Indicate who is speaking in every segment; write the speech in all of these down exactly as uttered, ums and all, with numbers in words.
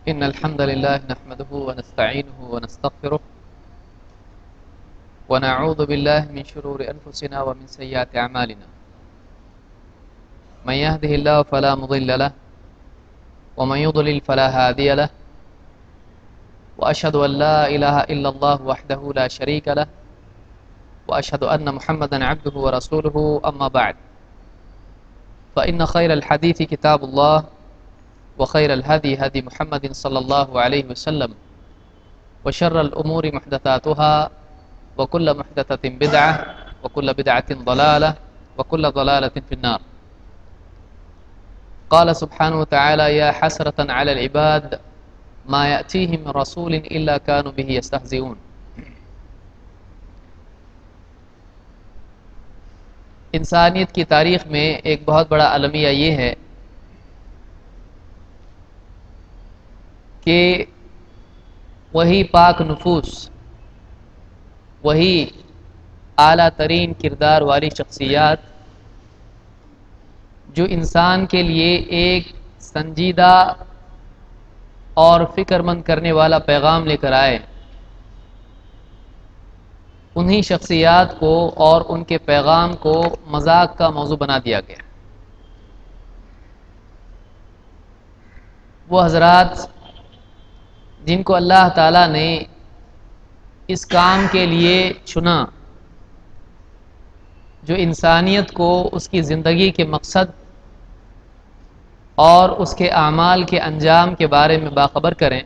Speaker 1: إن الحمد لله نحمده ونستعينه ونستغفره ونعوذ بالله من شرور أنفسنا ومن سيئات أعمالنا. من يهده الله فلا مضل له ومن يضلل فلا هادي له، وأشهد أن لا إله إلا الله وحده لا شريك له، وأشهد أن محمدا عبده ورسوله. أما بعد، فإن خير الحديث كتاب الله، وخير الهدي هدي محمد صلى الله عليه وسلم، وشر الأمور محدثاتها، وكل محدثة بدعة، وكل بدعة ضلالة، وكل ضلالة في النار. قال سبحانه وتعالى: يا حسرة على العباد ما يأتيهم من رسول إلا كانوا به يستهزئون. انسانیت کی تاریخ میں ایک بہت بڑا المیہ یہ ہے کہ وہی پاک نفوس، وہی اعلیٰ ترین کردار والی شخصیات جو انسان کے لیے ایک سنجیدہ اور فکر مند کرنے والا پیغام لے کر آئے، انہی شخصیات کو اور ان کے پیغام کو مذاق کا موضوع بنا دیا گیا۔ وہ حضرات جن کو اللہ تعالیٰ نے اس کام کے لیے چنا، جو انسانیت کو اس کی زندگی کے مقصد اور اس کے اعمال کے انجام کے بارے میں باخبر کریں،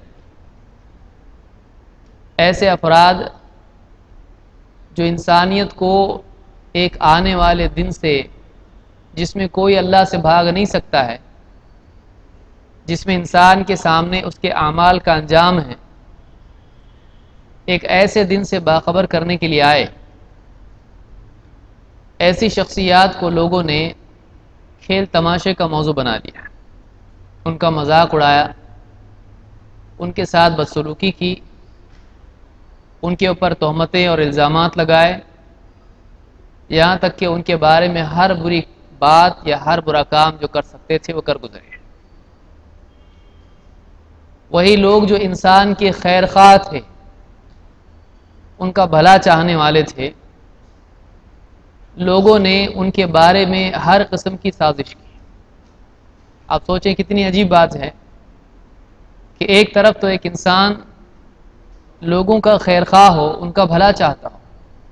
Speaker 1: ایسے افراد جو انسانیت کو ایک آنے والے دن سے، جس میں کوئی اللہ سے بھاگ نہیں سکتا ہے، جس میں انسان کے سامنے اس کے اعمال کا انجام ہے، ایک ایسے دن سے باخبر کرنے کے لیے آئے، ایسی شخصیات کو لوگوں نے کھیل تماشے کا موضوع بنا دیا، ان کا مذاق اڑایا، ان کے ساتھ بدسلوکی کی، ان کے اوپر تہمتیں اور الزامات لگائے، یہاں تک کہ ان کے بارے میں ہر بری بات یا ہر برا کام جو کر سکتے تھے وہ کر گزرے۔ وہی لوگ جو انسان کے خیر خواہ تھے، ان کا بھلا چاہنے والے تھے، لوگوں نے ان کے بارے میں ہر قسم کی سازش کی۔ آپ سوچیں کتنی عجیب بات ہے کہ ایک طرف تو ایک انسان لوگوں کا خیر خواہ ہو، ان کا بھلا چاہتا ہو،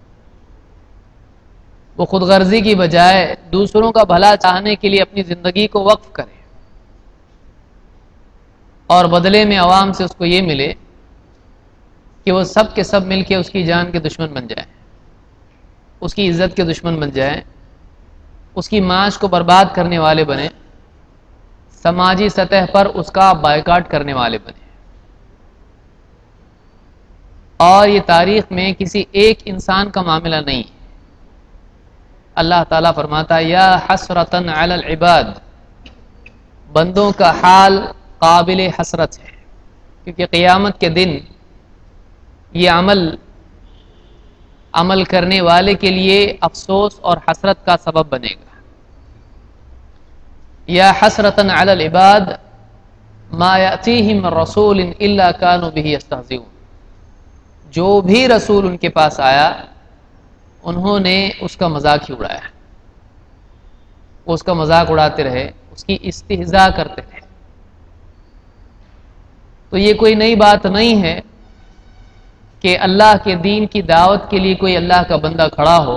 Speaker 1: وہ خود غرضی کی بجائے دوسروں کا بھلا چاہنے کے لیے اپنی زندگی کو وقف کرے، اور بدلے میں عوام سے اس کو یہ ملے کہ وہ سب کے سب مل کے اس کی جان کے دشمن بن جائیں، اس کی عزت کے دشمن بن جائیں، اس کی معاش کو برباد کرنے والے بنے، سماجی سطح پر اس کا بائیکاٹ کرنے والے بنے۔ اور یہ تاریخ میں کسی ایک انسان کا معاملہ نہیں ہے۔ اللہ تعالیٰ فرماتا ہے: یا حسرتن علی العباد، بندوں کا حال قابل حسرت ہے، کیونکہ قیامت کے دن یہ عمل عمل کرنے والے کے لیے افسوس اور حسرت کا سبب بنے گا۔ یا حسرتن علی العباد ما یأتیہم من رسول الا کانوا بہ یستہزئون، جو بھی رسول ان کے پاس آیا انہوں نے اس کا مذاق ہی اڑایا، وہ اس کا مذاق اڑاتے رہے، اس کی استہزاء کرتے رہے۔ تو یہ کوئی نئی بات نہیں ہے کہ اللہ کے دین کی دعوت کے لیے کوئی اللہ کا بندہ کھڑا ہو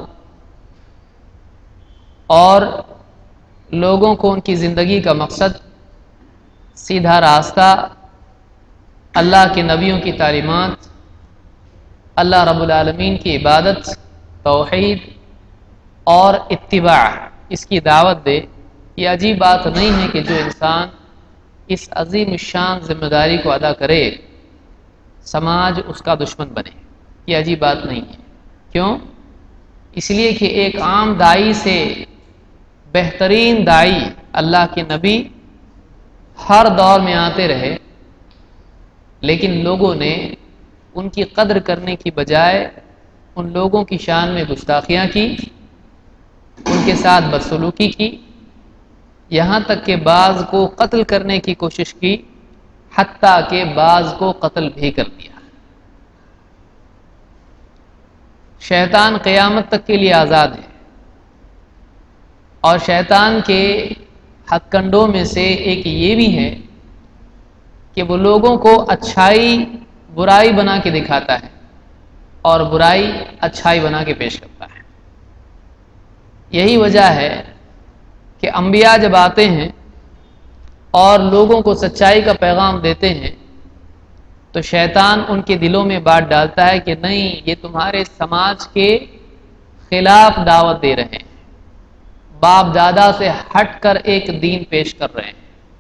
Speaker 1: اور لوگوں کو ان کی زندگی کا مقصد، سیدھا راستہ، اللہ کے نبیوں کی تعلیمات، اللہ رب العالمین کی عبادت، توحید اور اتباع، اس کی دعوت دے۔ یہ عجیب بات نہیں ہے کہ جو انسان اس عظیم الشان ذمہ داری کو ادا کرے، سماج اس کا دشمن بنے۔ یہ عجیب بات نہیں ہے۔ کیوں؟ اس لیے کہ ایک عام داعی سے بہترین داعی اللہ کے نبی ہر دور میں آتے رہے، لیکن لوگوں نے ان کی قدر کرنے کی بجائے ان لوگوں کی شان میں گستاخیاں کی، ان کے ساتھ بدسلوکی کی، یہاں تک کہ بعض کو قتل کرنے کی کوشش کی، حتیٰ کہ بعض کو قتل بھی کر دیا۔ شیطان قیامت تک کے لیے آزاد ہے، اور شیطان کے حق کنڈوں میں سے ایک یہ بھی ہے کہ وہ لوگوں کو اچھائی برائی بنا کے دکھاتا ہے اور برائی اچھائی بنا کے پیش کرتا ہے۔ یہی وجہ ہے کہ انبیاء جب آتے ہیں اور لوگوں کو سچائی کا پیغام دیتے ہیں تو شیطان ان کے دلوں میں بات ڈالتا ہے کہ نہیں، یہ تمہارے سماج کے خلاف دعوت دے رہے ہیں، باپ دادا سے ہٹ کر ایک دین پیش کر رہے ہیں،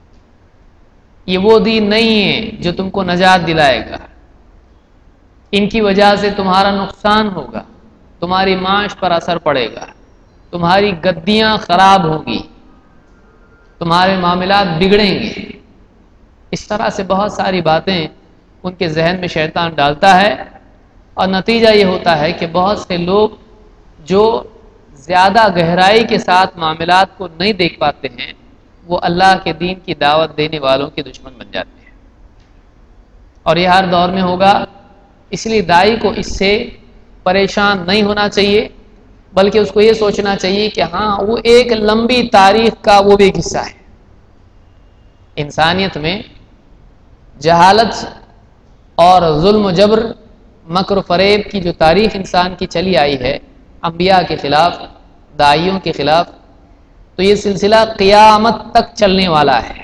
Speaker 1: یہ وہ دین نہیں ہے جو تم کو نجات دلائے گا، ان کی وجہ سے تمہارا نقصان ہوگا، تمہاری معاش پر اثر پڑے گا، تمہاری گدیاں خراب ہوں گی، تمہارے معاملات بگڑیں گے۔ اس طرح سے بہت ساری باتیں ان کے ذہن میں شیطان ڈالتا ہے، اور نتیجہ یہ ہوتا ہے کہ بہت سے لوگ جو زیادہ گہرائی کے ساتھ معاملات کو نہیں دیکھ پاتے ہیں وہ اللہ کے دین کی دعوت دینے والوں کے دشمن بن جاتے ہیں، اور یہ ہر دور میں ہوگا۔ اس لیے داعی کو اس سے پریشان نہیں ہونا چاہیے، بلکہ اس کو یہ سوچنا چاہیے کہ ہاں وہ ایک لمبی تاریخ کا وہ بھی ایک حصہ ہے۔ انسانیت میں جہالت اور ظلم و جبر، مکر و فریب کی جو تاریخ انسان کی چلی آئی ہے انبیاء کے خلاف، داعیوں کے خلاف، تو یہ سلسلہ قیامت تک چلنے والا ہے۔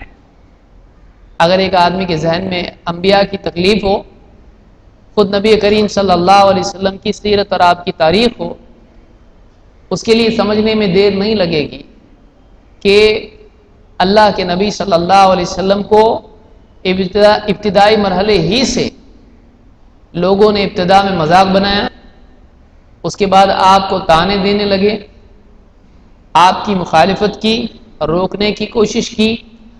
Speaker 1: اگر ایک آدمی کے ذہن میں انبیاء کی تکلیف ہو، خود نبی کریم صلی اللہ علیہ وسلم کی سیرت اور آپ کی تاریخ ہو، اس کے لیے سمجھنے میں دیر نہیں لگے گی کہ اللہ کے نبی صلی اللہ علیہ وسلم کو ابتدا ابتدائی مرحلے ہی سے لوگوں نے ابتدا میں مذاق بنایا، اس کے بعد آپ کو طعنے دینے لگے، آپ کی مخالفت کی، روکنے کی کوشش کی،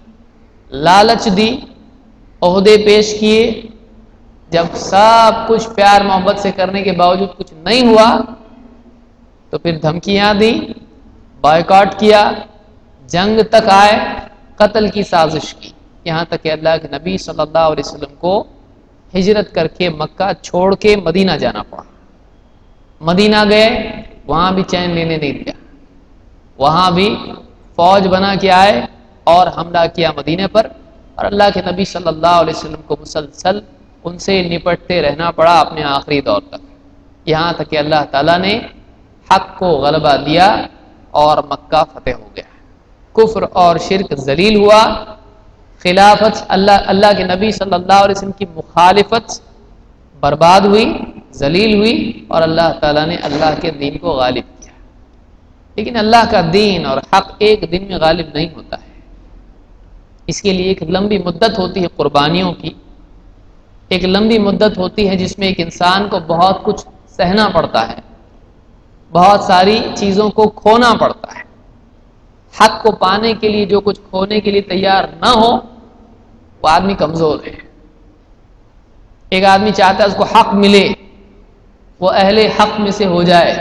Speaker 1: لالچ دی، عہدے پیش کیے، جب سب کچھ پیار محبت سے کرنے کے باوجود کچھ نہیں ہوا تو پھر دھمکیاں دی، بائیکاٹ کیا، جنگ تک آئے، قتل کی سازش کی، یہاں تک کہ اللہ کے نبی صلی اللہ علیہ وسلم کو ہجرت کر کے مکہ چھوڑ کے مدینہ جانا پڑا۔ مدینہ گئے، وہاں بھی چین لینے نہیں دیا، وہاں بھی فوج بنا کے آئے اور حملہ کیا مدینہ پر، اور اللہ کے نبی صلی اللہ علیہ وسلم کو مسلسل ان سے نپٹتے رہنا پڑا اپنے آخری دور تک، یہاں تک کہ اللہ تعالیٰ نے حق کو غلبہ دیا اور مکہ فتح ہو گیا، کفر اور شرک ذلیل ہوا، خلافت اللہ اللہ کے نبی صلی اللہ علیہ وسلم کی مخالفت برباد ہوئی، ذلیل ہوئی، اور اللہ تعالیٰ نے اللہ کے دین کو غالب کیا۔ لیکن اللہ کا دین اور حق ایک دن میں غالب نہیں ہوتا ہے، اس کے لیے ایک لمبی مدت ہوتی ہے قربانیوں کی، ایک لمبی مدت ہوتی ہے جس میں ایک انسان کو بہت کچھ سہنا پڑتا ہے، بہت ساری چیزوں کو کھونا پڑتا ہے۔ حق کو پانے کے لیے جو کچھ کھونے کے لیے تیار نہ ہو وہ آدمی کمزور ہے۔ ایک آدمی چاہتا ہے اس کو حق ملے، وہ اہل حق میں سے ہو جائے،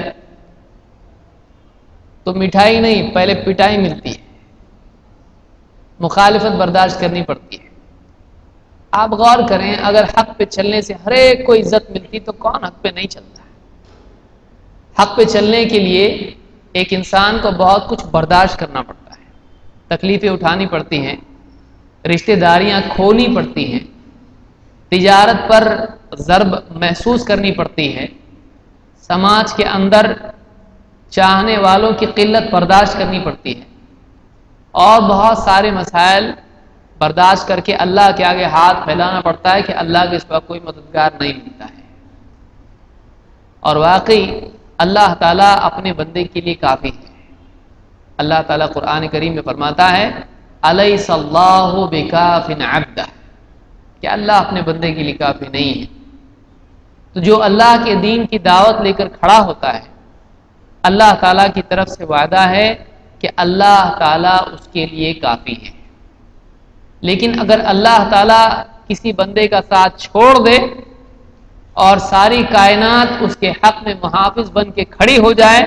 Speaker 1: تو مٹھائی نہیں، پہلے پٹائی ملتی ہے، مخالفت برداشت کرنی پڑتی ہے۔ آپ غور کریں، اگر حق پہ چلنے سے ہر ایک کو عزت ملتی تو کون حق پہ نہیں چلتا؟ حق پہ چلنے کے لیے ایک انسان کو بہت کچھ برداشت کرنا پڑتا ہے، تکلیفیں اٹھانی پڑتی ہیں، رشتہ داریاں کھوانی پڑتی ہیں، تجارت پر ضرب محسوس کرنی پڑتی ہے، سماج کے اندر چاہنے والوں کی قلت برداشت کرنی پڑتی ہے، اور بہت سارے مسائل برداشت کر کے اللہ کے آگے ہاتھ پھیلانا پڑتا ہے کہ اللہ کے سوا کوئی مددگار نہیں ملتا ہے۔ اور واقعی اللہ تعالیٰ اپنے بندے کے لیے کافی ہے۔ اللہ تعالیٰ قرآن کریم میں فرماتا ہے الیس اللہ بکاف عبدہ، کہ اللہ اپنے بندے کے لیے کافی نہیں ہے۔ تو جو اللہ کے دین کی دعوت لے کر کھڑا ہوتا ہے، اللہ تعالیٰ کی طرف سے وعدہ ہے کہ اللہ تعالیٰ اس کے لیے کافی ہے۔ لیکن اگر اللہ تعالیٰ کسی بندے کا ساتھ چھوڑ دے اور ساری کائنات اس کے حق میں محافظ بن کے کھڑی ہو جائے،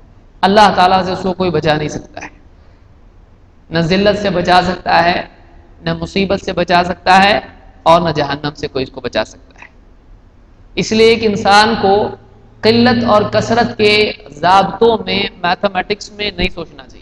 Speaker 1: اللہ تعالیٰ سے اس کو کوئی بچا نہیں سکتا ہے، نہ ذلت سے بچا سکتا ہے، نہ مصیبت سے بچا سکتا ہے اور نہ جہنم سے کوئی اس کو بچا سکتا ہے۔ اس لیے ایک انسان کو قلت اور کثرت کے ضابطوں میں، میتھمیٹکس میں نہیں سوچنا چاہیے۔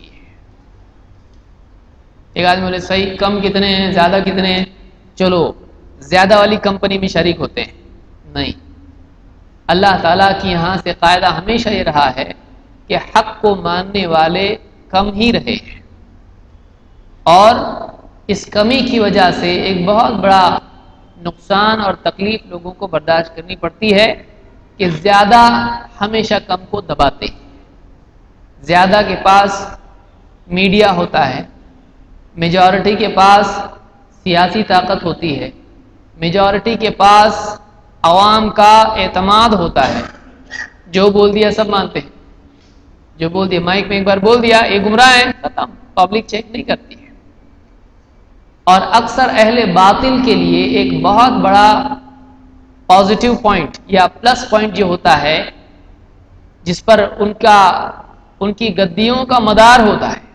Speaker 1: ایک آدمی بولے صحیح کم کتنے ہیں، زیادہ کتنے ہیں، چلو زیادہ والی کمپنی میں شریک ہوتے ہیں، نہیں۔ اللہ تعالیٰ کی یہاں سے قاعدہ ہمیشہ یہ رہا ہے کہ حق کو ماننے والے کم ہی رہے ہیں، اور اس کمی کی وجہ سے ایک بہت بڑا نقصان اور تکلیف لوگوں کو برداشت کرنی پڑتی ہے کہ زیادہ ہمیشہ کم کو دباتے ہیں۔ زیادہ کے پاس میڈیا ہوتا ہے، میجورٹی کے پاس سیاسی طاقت ہوتی ہے، میجورٹی کے پاس عوام کا اعتماد ہوتا ہے، جو بول دیا سب مانتے ہیں، جو بول دیا مائک میں ایک بار بول دیا یہ گمراہ ہے، ختم، پبلک چیک نہیں کرتی ہے۔ اور اکثر اہل باطل کے لیے ایک بہت بڑا پازیٹیو پوائنٹ یا پلس پوائنٹ جو ہوتا ہے، جس پر ان کا ان کی گدیوں کا مدار ہوتا ہے،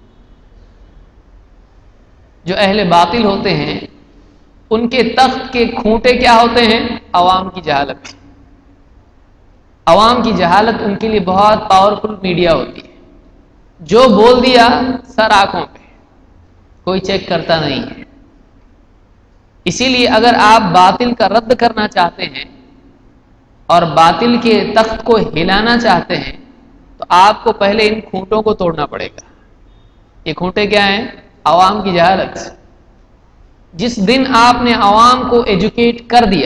Speaker 1: جو اہل باطل ہوتے ہیں ان کے تخت کے کھوٹے کیا ہوتے ہیں؟ عوام کی جہالت۔ عوام کی جہالت ان کے لیے بہت پاورفل میڈیا ہوتی ہے، جو بول دیا سر آنکھوں پہ، کوئی چیک کرتا نہیں ہے۔ اسی لیے اگر آپ باطل کا رد کرنا چاہتے ہیں اور باطل کے تخت کو ہلانا چاہتے ہیں تو آپ کو پہلے ان کھوٹوں کو توڑنا پڑے گا۔ یہ کھوٹے کیا ہیں؟ عوام کی جہالت۔ جس دن آپ نے عوام کو ایجوکیٹ کر دیا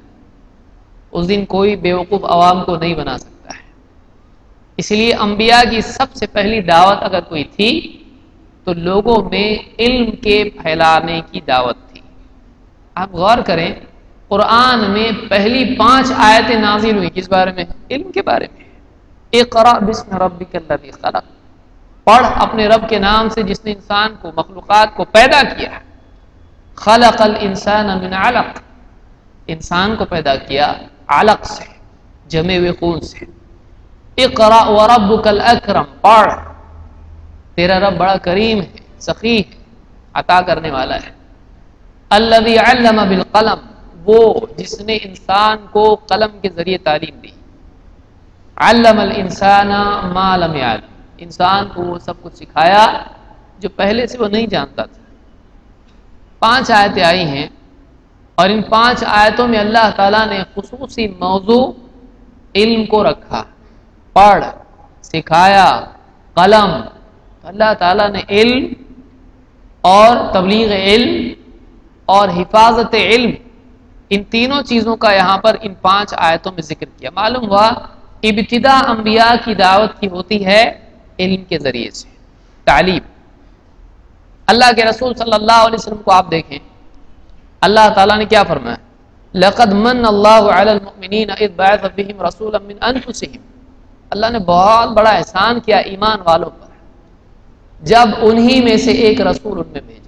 Speaker 1: اس دن کوئی بیوقوف عوام کو نہیں بنا سکتا ہے۔ اس لیے انبیاء کی سب سے پہلی دعوت اگر کوئی تھی تو لوگوں میں علم کے پھیلانے کی دعوت تھی۔ آپ غور کریں، قرآن میں پہلی پانچ آیتیں نازل ہوئی کس بارے میں؟ علم کے بارے میں۔ اقرأ بسم ربک الذی خلق، پڑھ اپنے رب کے نام سے جس نے انسان کو، مخلوقات کو پیدا کیا۔ خلق الانسان من علق، انسان کو پیدا کیا علق سے، جمے ہوئے خون سے۔ اقرأ وربک الاکرم، پڑھ، تیرا رب بڑا کریم ہے، سخی ہے، عطا کرنے والا ہے۔ الذی علم بالقلم، وہ جس نے انسان کو قلم کے ذریعے تعلیم دی۔ علم الانسان ما لم یعلم، انسان کو وہ سب کچھ سکھایا جو پہلے سے وہ نہیں جانتا تھا۔ پانچ آیتیں آئی ہیں اور ان پانچ آیتوں میں اللہ تعالیٰ نے خصوصی موضوع علم کو رکھا، پڑھ، سکھایا، قلم۔ اللہ تعالیٰ نے علم اور تبلیغ علم اور حفاظت علم، ان تینوں چیزوں کا یہاں پر ان پانچ آیتوں میں ذکر کیا۔ معلوم ہوا ابتدا انبیاء کی دعوت کی ہوتی ہے علم کے ذریعے سے، تعلیم۔ اللہ کے رسول صلی اللہ علیہ وسلم کو آپ دیکھیں، اللہ تعالیٰ نے کیا فرمایا؟ لقد من اللہ علی المؤمنین اذ بعث بہم رسولا من انفسہم، اللہ نے بہت بڑا احسان کیا ایمان والوں پر جب انہی میں سے ایک رسول ان میں بھیجا۔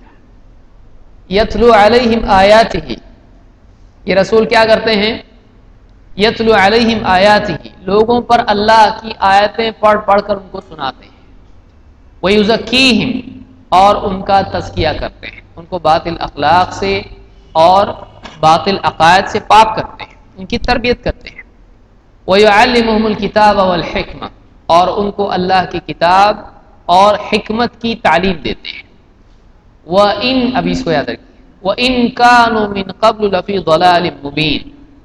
Speaker 1: یتلو علیہم آیاتہ، یہ رسول کیا کرتے ہیں؟ یتلو علیہم آیاتہ، لوگوں پر اللہ کی آیتیں پڑھ پڑھ کر ان کو سناتے ہیں۔ ویزکیہم، اور ان کا تزکیہ کرتے ہیں، ان کو باطل اخلاق سے اور باطل عقائد سے پاک کرتے ہیں، ان کی تربیت کرتے ہیں۔ ویعلمہم الکتاب والحکمہ، اور ان کو اللہ کی کتاب اور حکمت کی تعلیم دیتے ہیں۔ وَإِنْ، ابھی اس کو یاد رکھیے، وَإِنْ كَانُوا مِنْ قَبْلُ لَفِي ضَلَالٍ مُبِينٍ،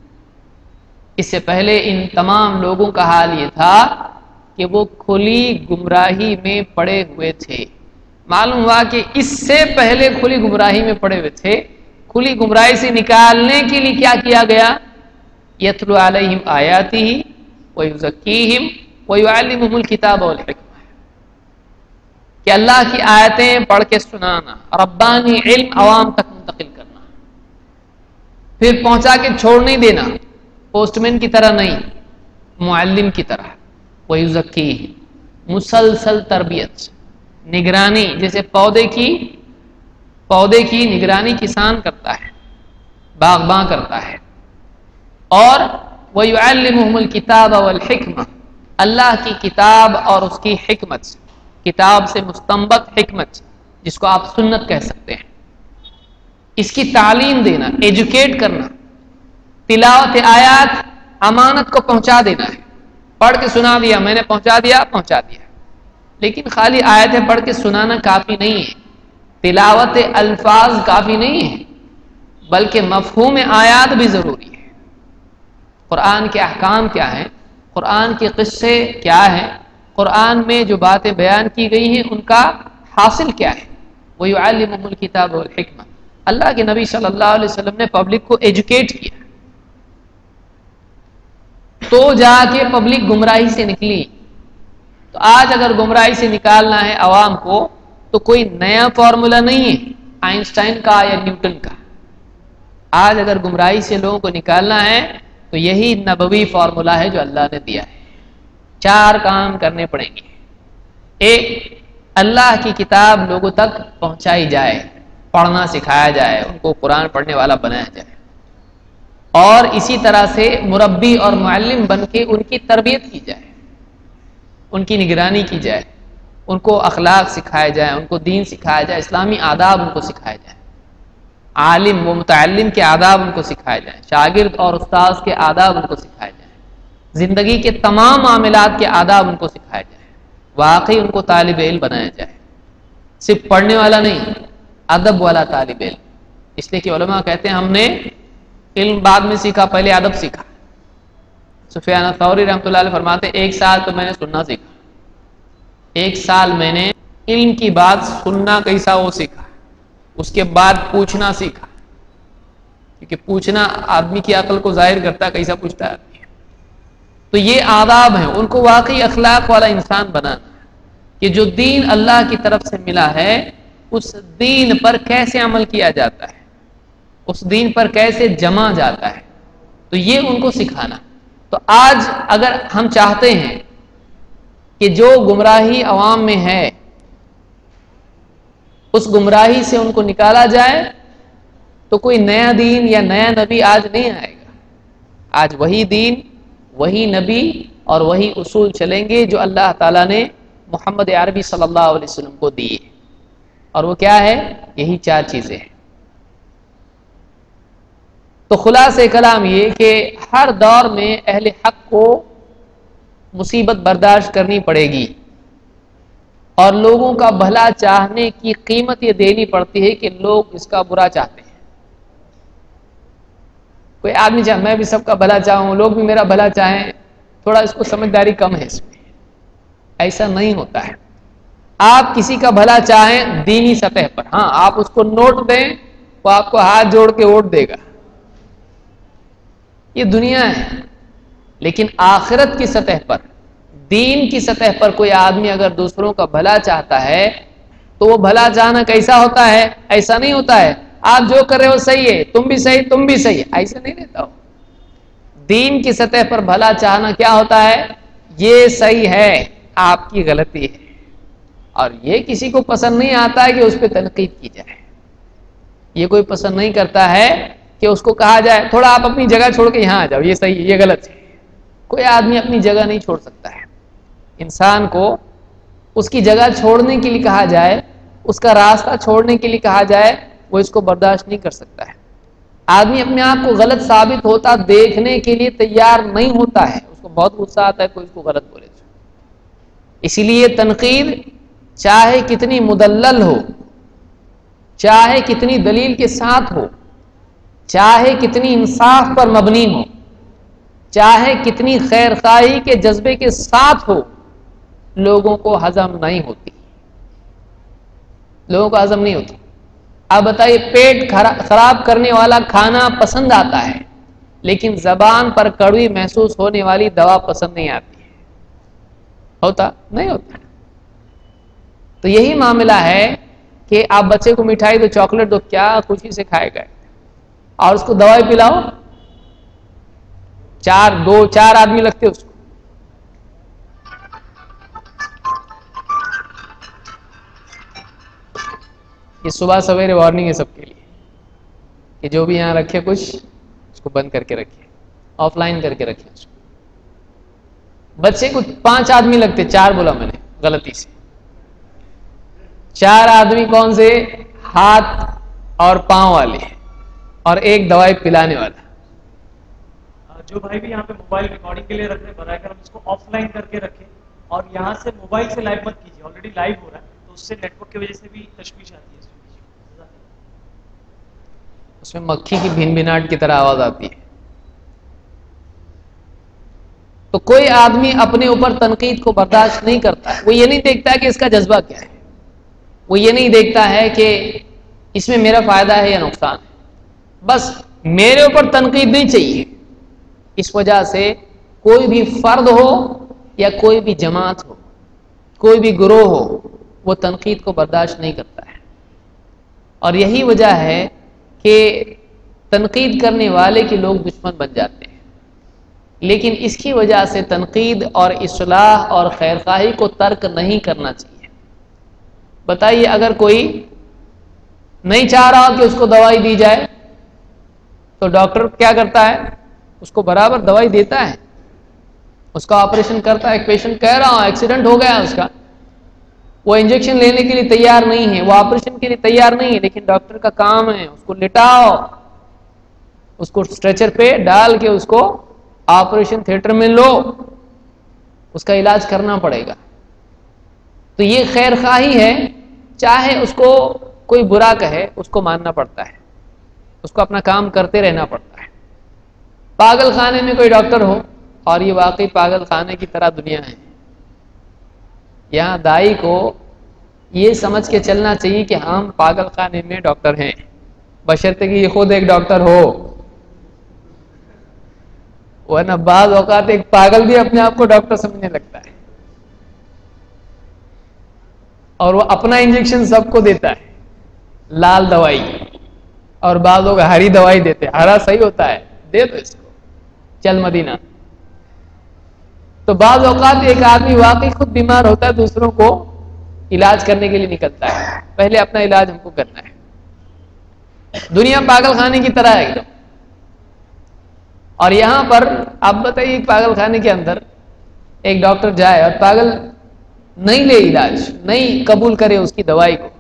Speaker 1: اس سے پہلے ان تمام لوگوں کا حال یہ تھا کہ وہ کھلی گمراہی میں پڑے ہوئے تھے۔ معلوم ہوا کہ اس سے پہلے کھلی گمراہی میں پڑے ہوئے تھے، کھلی گمراہی سے نکالنے کے لیے کیا کیا گیا؟ یتلو علیہم آیاتہ ویزکیہم ویعلمہم الکتاب والحکمہ، کہ اللہ کی آیتیں پڑھ کے سنانا، ربانی علم عوام تک منتقل کرنا، پھر پہنچا کے چھوڑ نہیں دینا، پوسٹ مین کی طرح نہیں، معلم کی طرح۔ ویزکیہم، مسلسل تربیت، نگرانی، جیسے پودے کی پودے کی نگرانی کسان کرتا ہے، باغباں کرتا ہے۔ اور وَيُعَلِّمُهُمُ الْكِتَابَ وَالْحِكْمَةَ، اللہ کی کتاب اور اس کی حکمت، کتاب سے مستنبط حکمت جس کو آپ سنت کہہ سکتے ہیں، اس کی تعلیم دینا، ایجوکیٹ کرنا، تلاوت آیات امانت کو پہنچا دینا ہے. پڑھ کے سنا دیا، میں نے پہنچا دیا پہنچا دیا، لیکن خالی آیتیں پڑھ کے سنانا کافی نہیں ہے، تلاوت الفاظ کافی نہیں ہے، بلکہ مفہوم آیات بھی ضروری ہے. قرآن کے احکام کیا ہیں، قرآن کے قصے کیا ہیں، قرآن میں جو باتیں بیان کی گئی ہیں ان کا حاصل کیا ہے. وَيُعَلِّمُهُمُ الْكِتَابَ وَالْحِکْمَةَ، اللہ کے نبی صلی اللہ علیہ وسلم نے پبلک کو ایجوکیٹ کیا تو جا کے پبلک گمراہی سے نکلی. تو آج اگر گمراہی سے نکالنا ہے عوام کو تو کوئی نیا فارمولا نہیں ہے آئنسٹائن کا یا نیوٹن کا. آج اگر گمراہی سے لوگوں کو نکالنا ہے تو یہی نبوی فارمولا ہے جو اللہ نے دیا ہے. چار کام کرنے پڑیں گے. ایک، اللہ کی کتاب لوگوں تک پہنچائی جائے، پڑھنا سکھایا جائے، ان کو قرآن پڑھنے والا بنایا جائے، اور اسی طرح سے مربی اور معلم بن کے ان کی تربیت کی جائے، ان کی نگرانی کی جائے، ان کو اخلاق سکھائے جائے، ان کو دین سکھایا جائے، اسلامی آداب ان کو سکھائے جائے، عالم و متعلم کے آداب ان کو سکھائے جائیں، شاگرد اور استاذ کے آداب ان کو سکھائے جائیں، زندگی کے تمام معاملات کے آداب ان کو سکھائے جائیں، واقعی ان کو طالب علم بنایا جائے، صرف پڑھنے والا نہیں، ادب والا طالب علم. اس لیے کہ علماء کہتے ہیں ہم نے علم بعد میں سیکھا، پہلے ادب سیکھا. سفیان ثوری رحمۃ اللہ علیہ فرماتے ہیں ایک سال تو میں نے سننا سیکھا، ایک سال میں نے علم کی بات سننا کیسا وہ سیکھا، اس کے بعد پوچھنا سیکھا، کیونکہ پوچھنا آدمی کی عقل کو ظاہر کرتا ہے کیسا پوچھتا ہے. تو یہ آداب ہیں، ان کو واقعی اخلاق والا انسان بنانا کہ جو دین اللہ کی طرف سے ملا ہے اس دین پر کیسے عمل کیا جاتا ہے، اس دین پر کیسے جمع جاتا ہے، تو یہ ان کو سکھانا. تو آج اگر ہم چاہتے ہیں کہ جو گمراہی عوام میں ہے اس گمراہی سے ان کو نکالا جائے تو کوئی نیا دین یا نیا نبی آج نہیں آئے گا. آج وہی دین، وہی نبی اور وہی اصول چلیں گے جو اللہ تعالیٰ نے محمد عربی صلی اللہ علیہ وسلم کو دیے. اور وہ کیا ہے؟ یہی چار چیزیں ہیں. تو خلاصہ کلام یہ کہ ہر دور میں اہل حق کو مصیبت برداشت کرنی پڑے گی اور لوگوں کا بھلا چاہنے کی قیمت یہ دینی پڑتی ہے کہ لوگ اس کا برا چاہتے ہیں. کوئی آدمی چاہے میں بھی سب کا بھلا چاہوں، لوگ بھی میرا بھلا چاہیں، تھوڑا اس کو سمجھداری کم ہے اس میں. ایسا نہیں ہوتا ہے. آپ کسی کا بھلا چاہیں دینی سطح پر، ہاں آپ اس کو نوٹ دیں وہ آپ کو ہاتھ جوڑ کے ووٹ دے گا، یہ دنیا ہے. لیکن آخرت کی سطح پر، دین کی سطح پر کوئی آدمی اگر دوسروں کا بھلا چاہتا ہے تو وہ بھلا چاہنا کیسا ہوتا ہے؟ ایسا نہیں ہوتا ہے آپ جو کر رہے ہو صحیح ہے، تم بھی صحیح تم بھی صحیح، ایسا نہیں رہتا ہو. دین کی سطح پر بھلا چاہنا کیا ہوتا ہے؟ یہ صحیح ہے، آپ کی غلطی ہے، اور یہ کسی کو پسند نہیں آتا ہے کہ اس پہ تنقید کی جائے. یہ کوئی پسند نہیں کرتا ہے کہ اس کو کہا جائے تھوڑا آپ اپنی جگہ چھوڑ کے یہاں آ جاؤ، یہ صحیح ہے یہ غلط ہے. کوئی آدمی اپنی جگہ نہیں چھوڑ سکتا ہے. انسان کو اس کی جگہ چھوڑنے کے لیے کہا جائے، اس کا راستہ چھوڑنے کے لیے کہا جائے، وہ اس کو برداشت نہیں کر سکتا ہے. آدمی اپنے آپ کو غلط ثابت ہوتا دیکھنے کے لیے تیار نہیں ہوتا ہے، اس کو بہت غصہ آتا ہے کوئی اس کو غلط بولے. اسی لیے تنقید چاہے کتنی مدلل ہو، چاہے کتنی دلیل کے ساتھ ہو، چاہے کتنی انصاف پر مبنی ہو، چاہے کتنی خیر خواہی کے جذبے کے ساتھ ہو، لوگوں کو ہضم نہیں ہوتی، لوگوں کو ہضم نہیں ہوتی. آپ بتائیے پیٹ خراب کرنے والا کھانا پسند آتا ہے لیکن زبان پر کڑوی محسوس ہونے والی دوا پسند نہیں آتی ہے، ہوتا نہیں ہوتا. تو یہی معاملہ ہے کہ آپ بچے کو مٹھائی دو، چاکلیٹ دو، کیا خوشی سے کھائے گا، اور اس کو دوائی پلاؤ، چار دو چار آدمی لگتے اس کو. یہ صبح سویرے وارننگ ہے سب کے لیے کہ جو بھی یہاں رکھے کچھ اس کو بند کر کے رکھے، آف لائن کر کے رکھے اس کو. بچے کو پانچ آدمی لگتے، چار بولا میں نے غلطی سے. چار آدمی کون سے؟ ہاتھ اور پاؤں والے اور ایک دوائی پلانے والا.
Speaker 2: جو بھائی بھی یہاں پہ موبائل ریکارڈنگ کے لیے رکھ رہے براہ کرم اس کو آف لائن کر کے رکھیں اور یہاں سے موبائل سے لائیو مت کیجیے. آلریڈی لائیو ہو رہا ہے تو اس سے نیٹ ورک کی وجہ سے بھی تشویش آتی ہے.
Speaker 1: اس میں مکھی کی بھن بھناٹ کی طرح آواز آتی ہے. تو کوئی آدمی اپنے اوپر تنقید کو برداشت نہیں کرتا ہے. وہ یہ نہیں دیکھتا کہ اس کا جذبہ کیا ہے, وہ یہ نہیں دیکھتا ہے کہ اس میں میرا فائدہ ہے یا نقصان ہے. بس میرے اوپر تنقید نہیں چاہیے. اس وجہ سے کوئی بھی فرد ہو یا کوئی بھی جماعت ہو, کوئی بھی گروہ ہو, وہ تنقید کو برداشت نہیں کرتا ہے. اور یہی وجہ ہے کہ تنقید کرنے والے کے لوگ دشمن بن جاتے ہیں. لیکن اس کی وجہ سے تنقید اور اصلاح اور خیرخواہی کو ترک نہیں کرنا چاہیے. بتائیے اگر کوئی نہیں چاہ رہا کہ اس کو دوائی دی جائے تو ڈاکٹر کیا کرتا ہے؟ اس کو برابر دوائی دیتا ہے, اس کا آپریشن کرتا ہے. ایک پیشنٹ کہہ رہا ہوں ایکسیڈنٹ ہو گیا اس کا, وہ انجیکشن لینے کے لیے تیار نہیں ہے, وہ آپریشن کے لیے تیار نہیں ہے, لیکن ڈاکٹر کا کام ہے اس کو لٹاؤ, اس کو اسٹریچر پہ ڈال کے اس کو آپریشن تھیٹر میں لو, اس کا علاج کرنا پڑے گا. تو یہ خیر خواہی ہے, چاہے اس کو کوئی برا کہے اس کو ماننا پڑتا ہے, اس کو اپنا کام کرتے رہنا پڑتا ہے. پاگل خانے میں کوئی ڈاکٹر ہو, اور یہ واقعی پاگل خانے کی طرح دنیا ہے, یہاں دائی کو یہ سمجھ کے چلنا چاہیے کہ ہم پاگل خانے میں ڈاکٹر ہیں, بشرطے کہ یہ خود ایک ڈاکٹر ہو. ورنہ بعض اوقات ایک پاگل بھی اپنے آپ کو ڈاکٹر سمجھنے لگتا ہے اور وہ اپنا انجیکشن سب کو دیتا ہے, لال دوائی, اور بعض لوگ ہری دوائی دیتے ہیں. ہرا صحیح ہوتا ہے, دے دو اس کو, چل مدینہ. تو بعض اوقات ایک آدمی واقعی خود بیمار ہوتا ہے, دوسروں کو علاج کرنے کے لیے نکلتا ہے. پہلے اپنا علاج ہم کو کرنا ہے. دنیا پاگل خانے کی طرح ہے ایک دم. اور یہاں پر آپ بتائیے پاگل خانے کے اندر ایک ڈاکٹر جائے اور پاگل نہیں لے علاج, نہیں قبول کرے اس کی دوائی کو,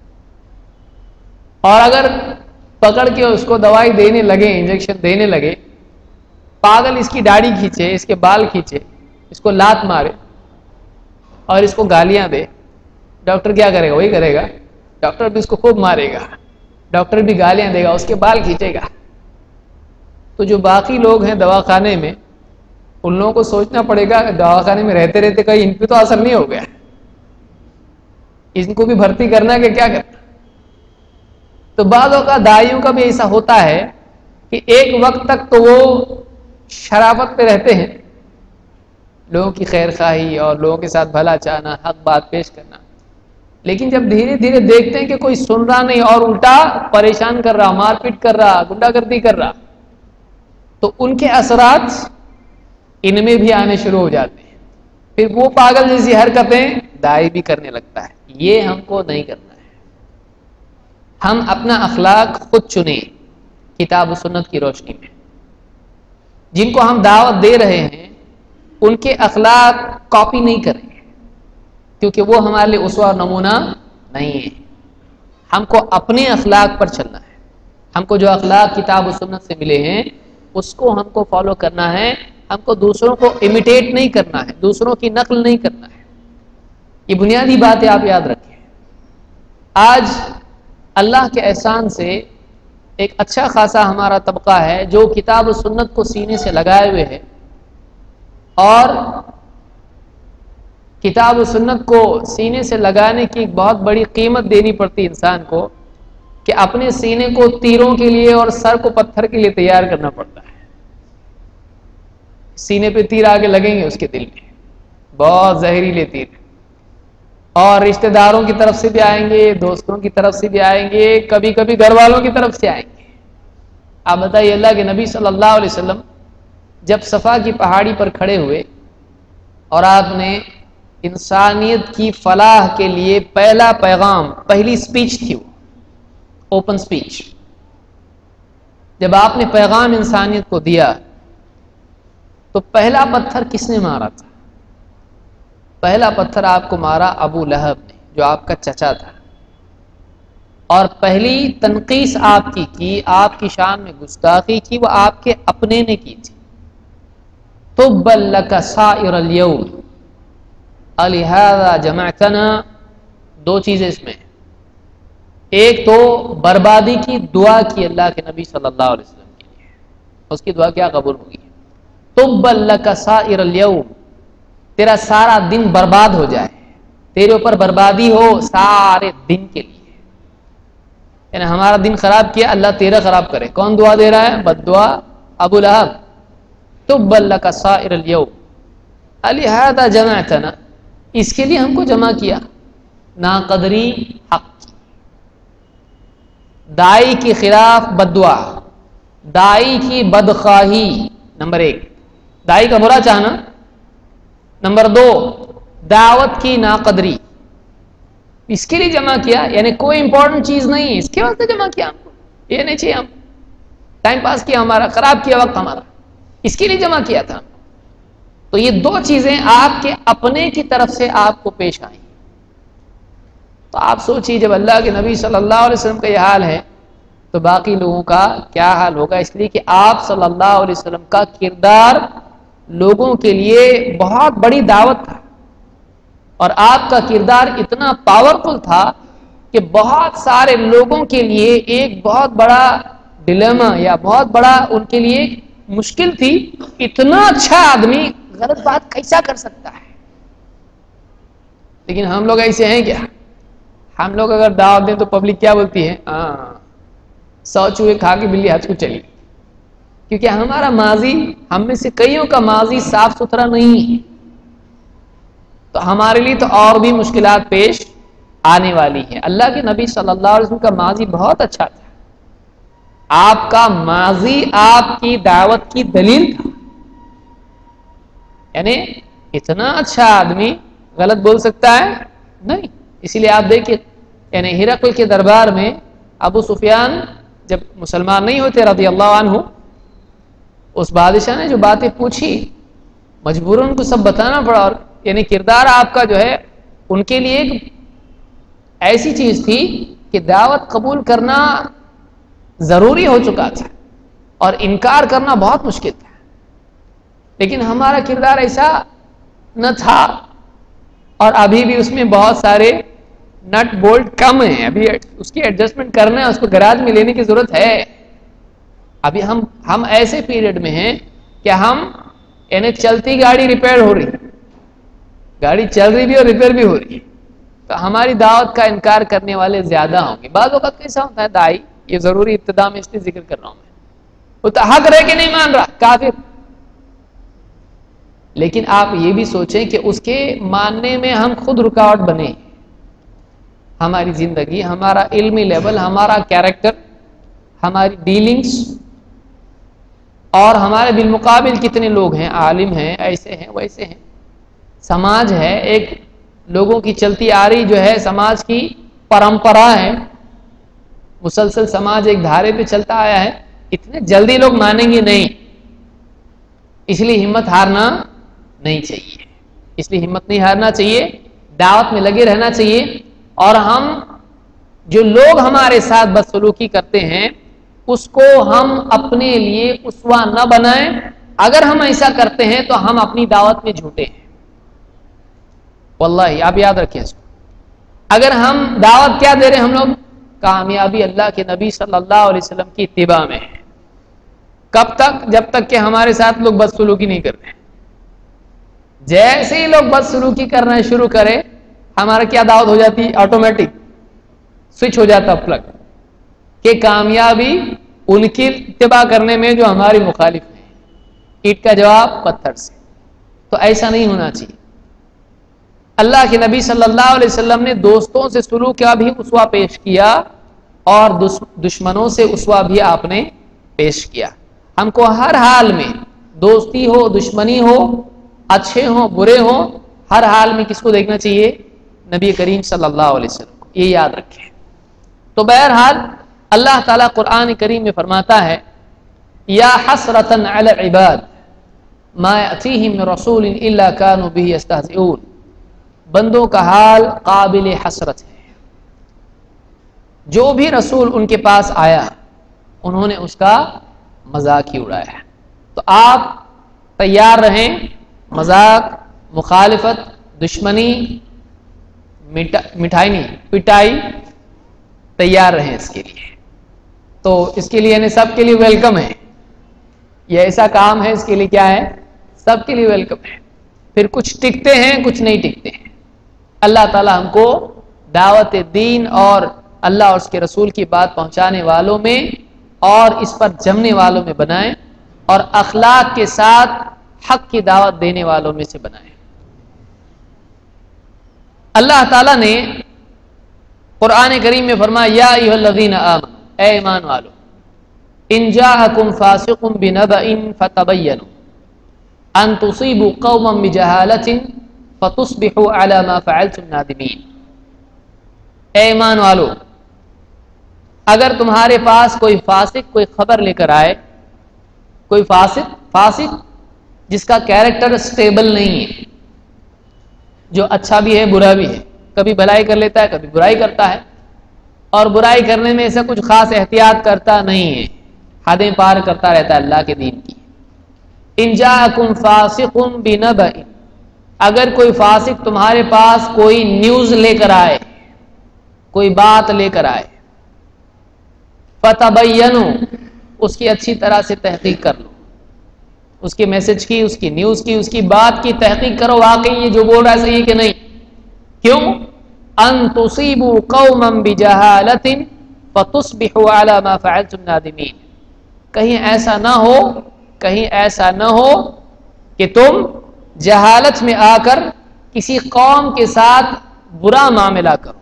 Speaker 1: اور اگر پکڑ کے اس کو دوائی دینے لگے, انجیکشن دینے لگے, پاگل اس کی داڑھی کھینچے, اس کے بال کھینچے, اس کو لات مارے اور اس کو گالیاں دے, ڈاکٹر کیا کرے گا؟ وہی کرے گا. ڈاکٹر بھی اس کو خوب مارے گا, ڈاکٹر بھی گالیاں دے گا, اس کے بال کھینچے گا. تو جو باقی لوگ ہیں دواخانے میں, ان لوگوں کو سوچنا پڑے گا کہ دواخانے میں رہتے رہتے کہیں ان پہ تو اثر نہیں ہو گیا, ان کو بھی بھرتی کرنا ہے کہ کیا کرنا. تو بعض اوقات دائیوں کا بھی ایسا ہوتا ہے کہ ایک وقت تک تو وہ شرافت پہ رہتے ہیں, لوگوں کی خیر خواہی اور لوگوں کے ساتھ بھلا چاہنا, حق بات پیش کرنا, لیکن جب دھیرے دھیرے دیکھتے ہیں کہ کوئی سن رہا نہیں اور الٹا پریشان کر رہا, مار پیٹ کر رہا, گنڈا گردی کر رہا, تو ان کے اثرات ان میں بھی آنے شروع ہو جاتے ہیں. پھر وہ پاگل جیسی حرکتیں دائی بھی کرنے لگتا ہے. یہ ہم کو نہیں کرنا ہے. ہم اپنا اخلاق خود چنیں کتاب و سنت کی روشنی میں. جن کو ہم دعوت دے رہے ہیں ان کے اخلاق کاپی نہیں کریں, کیونکہ وہ ہمارے لیے اسوہ اور نمونہ نہیں ہے. ہم کو اپنے اخلاق پر چلنا ہے. ہم کو جو اخلاق کتاب و سنت سے ملے ہیں اس کو ہم کو فالو کرنا ہے. ہم کو دوسروں کو امیٹیٹ نہیں کرنا ہے, دوسروں کی نقل نہیں کرنا ہے. یہ بنیادی بات ہے, آپ یاد رکھیں. آج اللہ کے احسان سے ایک اچھا خاصا ہمارا طبقہ ہے جو کتاب و سنت کو سینے سے لگائے ہوئے ہے, اور کتاب و سنت کو سینے سے لگانے کی ایک بہت بڑی قیمت دینی پڑتی انسان کو, کہ اپنے سینے کو تیروں کے لیے اور سر کو پتھر کے لیے تیار کرنا پڑتا ہے. سینے پہ تیر آگے لگیں گے اس کے دل میں, بہت زہریلے تیر, اور رشتہ داروں کی طرف سے بھی آئیں گے, دوستوں کی طرف سے بھی آئیں گے, کبھی کبھی گھر والوں کی طرف سے آئیں گے. آپ بتائیے اللہ کے نبی صلی اللہ علیہ وسلم جب صفا کی پہاڑی پر کھڑے ہوئے اور آپ نے انسانیت کی فلاح کے لیے پہلا پیغام, پہلی سپیچ تھی وہ, اوپن سپیچ, جب آپ نے پیغام انسانیت کو دیا تو پہلا پتھر کس نے مارا تھا؟ پہلا پتھر آپ کو مارا ابو لہب نے, جو آپ کا چچا تھا. اور پہلی تنقیص آپ کی کی آپ کی شان میں گستاخی کی وہ آپ کے اپنے نے کی تھی. طُبًّا لَكَ سَائِرَ الْيَوْمِ أَلِهَذَا جَمَعْتَنَا. دو چیزیں اس میں. ایک تو بربادی کی دعا کی اللہ کے نبی صلی اللہ علیہ وسلم کے لیے, اس کی دعا کیا قبول ہوگی؟ طُبًّا لَكَ سَائِرَ الْيَوْمِ, تیرا سارا دن برباد ہو جائے, تیرے اوپر بربادی ہو سارے دن کے لیے. یعنی ہمارا دن خراب کیا, اللہ تیرا خراب کرے. کون دعا دے رہا ہے؟ بد دعا ابو لہب. طُبًّا لَكَ سَائِرَ الْيَوْمِ أَلِهَذَا جَمَعْتَنَا, اس کے لیے ہم کو جمع کیا. ناقدری حق, دائی کے خلاف بد دعا, دائی کی بدخواہی. نمبر ایک دائی کا برا چاہنا. نمبر دو دعوت کی ناقدری. اس کے لیے جمع کیا, یعنی کوئی امپورٹنٹ چیز نہیں, اس کے واسطے جمع کیا ہم کو. یہ نہیں چاہیے, ہم ٹائم پاس کیا ہمارا, خراب کیا وقت ہمارا, اس کے لیے جمع کیا تھا. تو یہ دو چیزیں آپ کے اپنے کی طرف سے آپ کو پیش آئیں. تو آپ سوچیے جب اللہ کے نبی صلی اللہ علیہ وسلم کا یہ حال ہے تو باقی لوگوں کا کیا حال ہوگا. اس لیے کہ آپ صلی اللہ علیہ وسلم کا کردار لوگوں کے لیے بہت بڑی دعوت تھا, اور آپ کا کردار اتنا پاورفل تھا کہ بہت سارے لوگوں کے لیے ایک بہت بڑا ڈیلیما یا بہت بڑا ان کے لیے مشکل تھی. اتنا اچھا آدمی غلط بات کیسا کر سکتا ہے. لیکن ہم لوگ ایسے ہیں کیا؟ ہم لوگ اگر دعوت دیں تو پبلک کیا بولتی ہے؟ ہاں سو چوہے کھا کے بلی حج کو چلی. کیونکہ ہمارا ماضی, ہم میں سے کئیوں کا ماضی صاف ستھرا نہیں ہے, تو ہمارے لیے تو اور بھی مشکلات پیش آنے والی ہیں. اللہ کے نبی صلی اللہ علیہ وسلم کا ماضی بہت اچھا تھا. آپ کا ماضی آپ کی دعوت کی دلیل تھا. یعنی اتنا اچھا آدمی غلط بول سکتا ہے؟ نہیں. اسی لیے آپ دیکھیں, یعنی ہرقل کے دربار میں ابو سفیان جب مسلمان نہیں ہوتے رضی اللہ عنہ, اس بادشاہ نے جو باتیں پوچھی مجبوراً ان کو سب بتانا پڑا. اور یعنی کردار آپ کا جو ہے ان کے لیے ایک ایسی چیز تھی کہ دعوت قبول کرنا ضروری ہو چکا تھا اور انکار کرنا بہت مشکل تھا. لیکن ہمارا کردار ایسا نہ تھا, اور ابھی بھی اس میں بہت سارے نٹ بولٹ کم ہیں. ابھی اس کی ایڈجسٹمنٹ کرنا ہے, اس کو گراج میں لینے کی ضرورت ہے. ابھی ہم ہم ایسے پیریڈ میں ہیں کہ ہم یعنی چلتی گاڑی ریپیئر ہو رہی, گاڑی چل رہی بھی اور ریپیئر بھی ہو رہی, تو ہماری دعوت کا انکار کرنے والے زیادہ ہوں گے. بعض اوقات کیسا ہوتا ہے دائی, یہ ضروری ابتدا میں اس لیے ذکر کر رہا ہوں میں, وہ تو حق رہ کے نہیں مان رہا, کافر. لیکن آپ یہ بھی سوچیں کہ اس کے ماننے میں ہم خود رکاوٹ بنے. ہماری زندگی, ہمارا علمی لیول, ہمارا کیریکٹر, ہماری ڈیلنگز, اور ہمارے بالمقابل کتنے لوگ ہیں, عالم ہیں, ایسے ہیں ویسے ہیں, سماج ہے ایک لوگوں کی چلتی آ رہی جو ہے سماج کی پرمپرا ہے, مسلسل سماج ایک دھارے پہ چلتا آیا ہے. اتنے جلدی لوگ مانیں گے نہیں, اس لیے ہمت ہارنا نہیں چاہیے. اس لیے ہمت نہیں ہارنا چاہیے, دعوت میں لگے رہنا چاہیے. اور ہم جو لوگ ہمارے ساتھ بدسلوکی کرتے ہیں اس کو ہم اپنے لیے اسوہ نہ بنائیں. اگر ہم ایسا کرتے ہیں تو ہم اپنی دعوت میں جھوٹے ہیں. واللہ آپ یاد رکھیں اس کو. اگر ہم دعوت کیا دے رہے ہیں ہم لوگ؟ کامیابی اللہ کے نبی صلی اللہ علیہ وسلم کی اتباع میں ہے. کب تک؟ جب تک کہ ہمارے ساتھ لوگ بدسلوکی نہیں کر رہے. جیسے ہی لوگ بدسلوکی کرنا شروع کرے ہمارا کیا دعوت ہو جاتی ہے؟ آٹومیٹک سوئچ ہو جاتا پلگ, کہ کامیابی ان کی اتباع کرنے میں جو ہماری مخالف ہیں. اینٹ کا جواب پتھر سے. تو ایسا نہیں ہونا چاہیے. اللہ کے نبی صلی اللہ علیہ وسلم نے دوستوں سے سلوک کا بھی اسوہ پیش کیا اور دشمنوں سے اسوہ بھی آپ نے پیش کیا. ہم کو ہر حال میں, دوستی ہو دشمنی ہو, اچھے ہوں برے ہوں, ہر حال میں کس کو دیکھنا چاہیے؟ نبی کریم صلی اللہ علیہ وسلم کو. یہ یاد رکھیں. تو بہرحال اللہ تعالیٰ قرآن کریم میں فرماتا ہے یا حسرتن علی العباد ما یأتیہم من رسول الا کانوا بہ یستہزئون. بندوں کا حال قابل حسرت ہے. جو بھی رسول ان کے پاس آیا انہوں نے اس کا مذاق ہی اڑایا. تو آپ تیار رہیں، مذاق، مخالفت، دشمنی، مٹھائی نہیں پٹائی، تیار رہیں اس کے لیے. تو اس کے لیے یعنی سب کے لیے ویلکم ہے. یہ ایسا کام ہے، اس کے لیے کیا ہے؟ سب کے لیے ویلکم ہے. پھر کچھ ٹکتے ہیں، کچھ نہیں ٹکتے ہیں. اللہ تعالی ہم کو دعوت دین اور اللہ اور اس کے رسول کی بات پہنچانے والوں میں اور اس پر جمنے والوں میں بنائیں، اور اخلاق کے ساتھ حق کی دعوت دینے والوں میں سے بنائیں. اللہ تعالیٰ نے قرآن کریم میں فرمایا یا ایھا الذین آمنوا، اے ایمان والو، ان جاءکم فاسق بنبأ فتبینوا ان تصیبوا قوما بجہالۃ فتصبحوا علی ما فعلتم نادمین. اے ایمان والو، اگر تمہارے پاس کوئی فاسق کوئی خبر لے کر آئے، کوئی فاسق فاسق جس کا کیریکٹر سٹیبل نہیں ہے، جو اچھا بھی ہے برا بھی ہے، کبھی بھلائی کر لیتا ہے کبھی برائی کرتا ہے، اور برائی کرنے میں ایسا کچھ خاص احتیاط کرتا نہیں ہے، حدیں پار کرتا رہتا ہے اللہ کے دین کی. ان جاءکم فاسق بنبأ، اگر کوئی فاسق تمہارے پاس کوئی نیوز لے کر آئے، کوئی بات لے کر آئے، فتبینوا، اس کی اچھی طرح سے تحقیق کر لو، اس کے میسج کی، اس کی نیوز کی، اس کی بات کی تحقیق کرو، واقعی یہ جو بول رہا ہے صحیح ہے کہ نہیں. کیوں؟ ان تصیبوا قوما بجہالۃ فتصبحوا علی ما فعلتم نادمین. کہیں ایسا نہ ہو کہیں ایسا نہ ہو کہ تم جہالت میں آ کر کسی قوم کے ساتھ برا معاملہ کرو،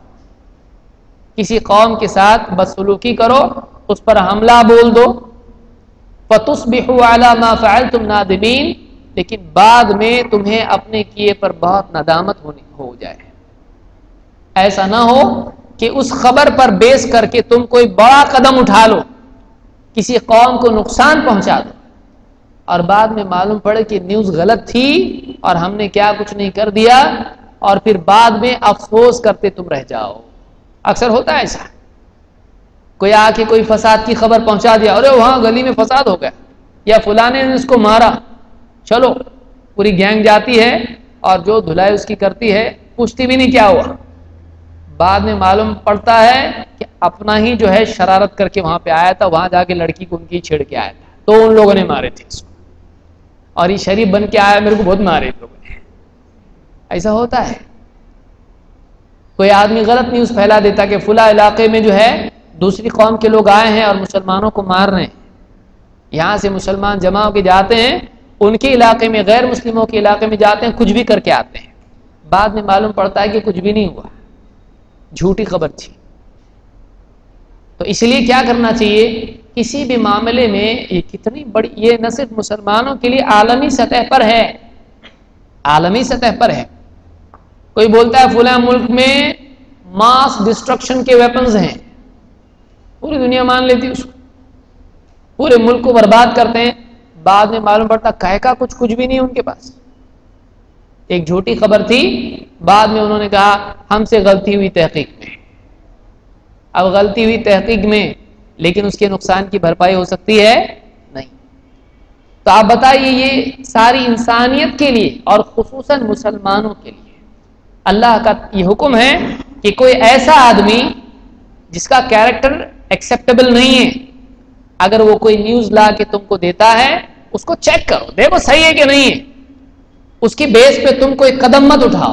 Speaker 1: کسی قوم کے ساتھ بدسلوکی کرو، اس پر حملہ بول دو، فتصبحوا علی ما فعلتم نادمین، لیکن بعد میں تمہیں اپنے کیے پر بہت ندامت ہونی ہو جائے. ایسا نہ ہو کہ اس خبر پر بیس کر کے تم کوئی بڑا قدم اٹھا لو، کسی قوم کو نقصان پہنچا دو، اور بعد میں معلوم پڑے کہ نیوز غلط تھی اور ہم نے کیا کچھ نہیں کر دیا، اور پھر بعد میں افسوس کرتے تم رہ جاؤ. اکثر ہوتا ہے ایسا، کوئی آ کے کوئی فساد کی خبر پہنچا دیا، ارے وہاں گلی میں فساد ہو گیا یا فلاں نے اس کو مارا، چلو پوری گینگ جاتی ہے اور جو دھلائی اس کی کرتی ہے، پوچھتی بھی نہیں کیا ہوا. بعد میں معلوم پڑتا ہے کہ اپنا ہی جو ہے شرارت کر کے وہاں پہ آیا تھا، وہاں جا کے لڑکی کو ان کی چھیڑ کے آیا تھا، تو ان لوگوں نے مارے تھے اس کو، اور یہ شریف بن کے آیا، میرے کو بہت مارے ان لوگوں نے. ایسا ہوتا ہے. کوئی آدمی غلط نیوز پھیلا دیتا کہ فلاں علاقے میں جو ہے دوسری قوم کے لوگ آئے ہیں اور مسلمانوں کو مار رہے ہیں، یہاں سے مسلمان جمع ہو کے جاتے ہیں، ان کے علاقے میں غیر مسلموں کے علاقے میں جاتے ہیں، کچھ بھی کر کے آتے ہیں، بعد میں معلوم پڑتا ہے کہ کچھ بھی نہیں ہوا، جھوٹی خبر تھی. تو اس لیے کیا کرنا چاہیے؟ کسی بھی معاملے میں، یہ کتنی بڑی، یہ نہ صرف مسلمانوں کے لیے عالمی سطح پر ہے، عالمی سطح پر ہے. کوئی بولتا ہے فلاں ملک میں ماس ڈسٹرکشن کے ویپنز ہیں، پوری دنیا مان لیتی اس کو، پورے ملک کو برباد کرتے ہیں، بعد میں معلوم پڑتا کہے کا کچھ کچھ بھی نہیں ان کے پاس، ایک جھوٹی خبر تھی، بعد میں انہوں نے کہا ہم سے غلطی ہوئی تحقیق میں. اب غلطی ہوئی تحقیق میں، لیکن اس کے نقصان کی بھرپائی ہو سکتی ہے نہیں. تو آپ بتائیے، یہ ساری انسانیت کے لیے اور خصوصاً مسلمانوں کے لیے اللہ کا یہ حکم ہے کہ کوئی ایسا آدمی جس کا کیریکٹر ایکسیپٹیبل نہیں ہے، اگر وہ کوئی نیوز لا کے تم کو دیتا ہے، اس کو چیک کرو، دیکھو صحیح ہے کہ نہیں ہے، اس کی بیس پہ تم کوئی قدم مت اٹھاؤ.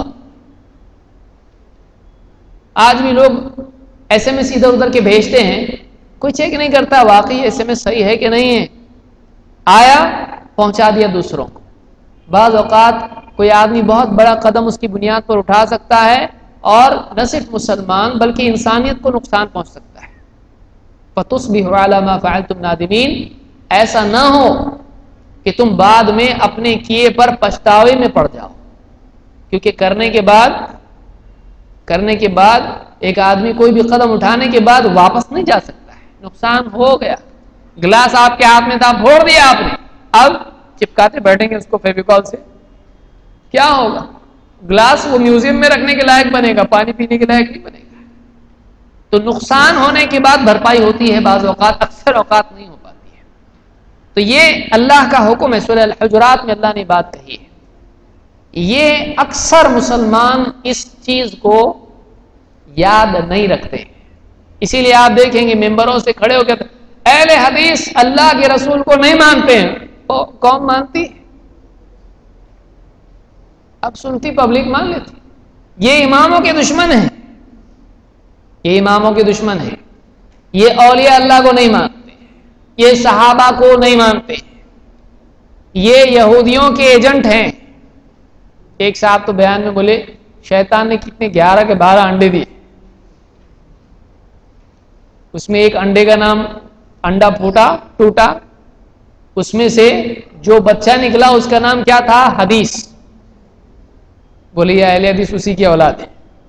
Speaker 1: آج بھی لوگ ایس ایم ایس ادھر ادھر کے بھیجتے ہیں، کوئی چیک نہیں کرتا واقعی ایس ایم ایس صحیح ہے کہ نہیں ہے، آیا پہنچا دیا دوسروں کو. بعض اوقات کوئی آدمی بہت بڑا قدم اس کی بنیاد پر اٹھا سکتا ہے، اور نہ صرف مسلمان بلکہ انسانیت کو نقصان پہنچ سکتا ہے. فَتُصْبِحُوا عَلَى مَا فَعَلْتُمْ نَادِمِينَ. ایسا نہ ہو کہ تم بعد میں اپنے کیے پر پچھتاوے میں پڑ جاؤ، کیونکہ کرنے کے بعد کرنے کے بعد ایک آدمی کوئی بھی قدم اٹھانے کے بعد واپس نہیں جا سکتا ہے. نقصان ہو گیا، گلاس آپ کے ہاتھ میں تھا، پھوڑ دیا آپ نے، اب چپکاتے بیٹھیں گے اس کو فیویکول سے، کیا ہوگا؟ گلاس وہ میوزیم میں رکھنے کے لائق بنے گا، پانی پینے کے لائق نہیں بنے گا. تو تو نقصان ہونے کے بعد بھرپائی ہوتی ہے، بعض اوقات، اکثر اوقات نہیں ہو پاتی ہے۔ تو یہ اللہ کا حکم ہے، سورہ الحجرات میں اللہ نے بات کہی ہے۔ یہ اکثر مسلمان اس چیز کو یاد نہیں رکھتے، اسی لیے آپ دیکھیں گے ممبروں سے کھڑے ہو کے اہل حدیث اللہ کے رسول کو نہیں مانتے ہیں۔ او قوم مانتی ہے، اب سنتی پبلک مان لیتی۔ یہ اماموں کے دشمن ہیں، یہ اماموں کے دشمن ہیں، یہ اولیاء اللہ کو نہیں مانتے، یہ صحابہ کو نہیں مانتے، یہ یہودیوں کے ایجنٹ ہیں۔ ایک صاحب تو بیان میں بولے شیطان نے کتنے گیارہ کے بارہ انڈے دیے، اس میں ایک انڈے کا نام انڈا پھوٹا ٹوٹا، اس میں سے جو بچہ نکلا اس کا نام کیا تھا؟ حدیث۔ بولے یہ اہل حدیث اسی کی اولاد ہے۔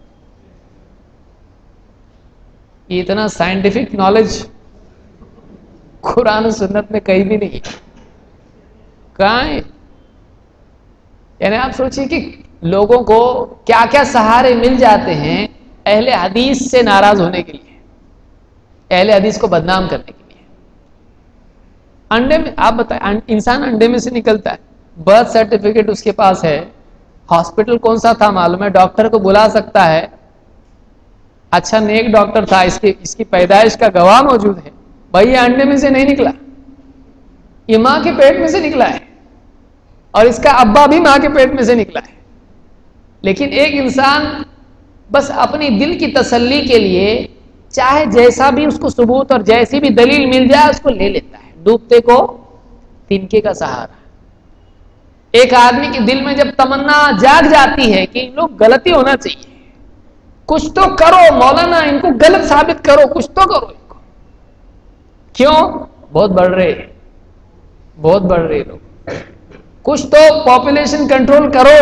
Speaker 1: یہ اتنا سائنٹیفک نالج قرآن و سنت میں کہیں بھی نہیں کہاں ہے؟ یعنی آپ سوچیے کہ لوگوں کو کیا کیا سہارے مل جاتے ہیں اہل حدیث سے ناراض ہونے کے لیے، اہل حدیث کو بدنام کرنے کے لیے۔ انڈے میں آپ بتائیں، انسان انڈے میں سے نکلتا ہے، برتھ سرٹیفکیٹ اس کے پاس ہے، ہاسپٹل کون سا تھا معلوم ہے، ڈاکٹر کو بلا سکتا ہے، اچھا نیک ڈاکٹر تھا، اس کی اس کی پیدائش کا گواہ موجود ہے، بھائی یہ انڈے میں سے نہیں نکلا، یہ ماں کے پیٹ میں سے نکلا ہے، اور اس کا ابا بھی ماں کے پیٹ میں سے نکلا ہے۔ لیکن ایک انسان بس اپنی دل کی تسلی کے لیے چاہے جیسا بھی اس کو ثبوت اور جیسی بھی دلیل مل جائے اس کو لے لیتا ہے، ڈوبتے کو تنکے کا سہارا۔ ایک آدمی کے دل میں جب تمنا جاگ جاتی ہے کہ ان لوگ غلطی ہونا چاہیے، کچھ تو کرو مولانا، ان کو غلط ثابت کرو، کچھ تو کرو ان کو، کیوں؟ بہت بڑھ رہے بہت بڑھ رہے لوگ، کچھ تو پاپولیشن کنٹرول کرو،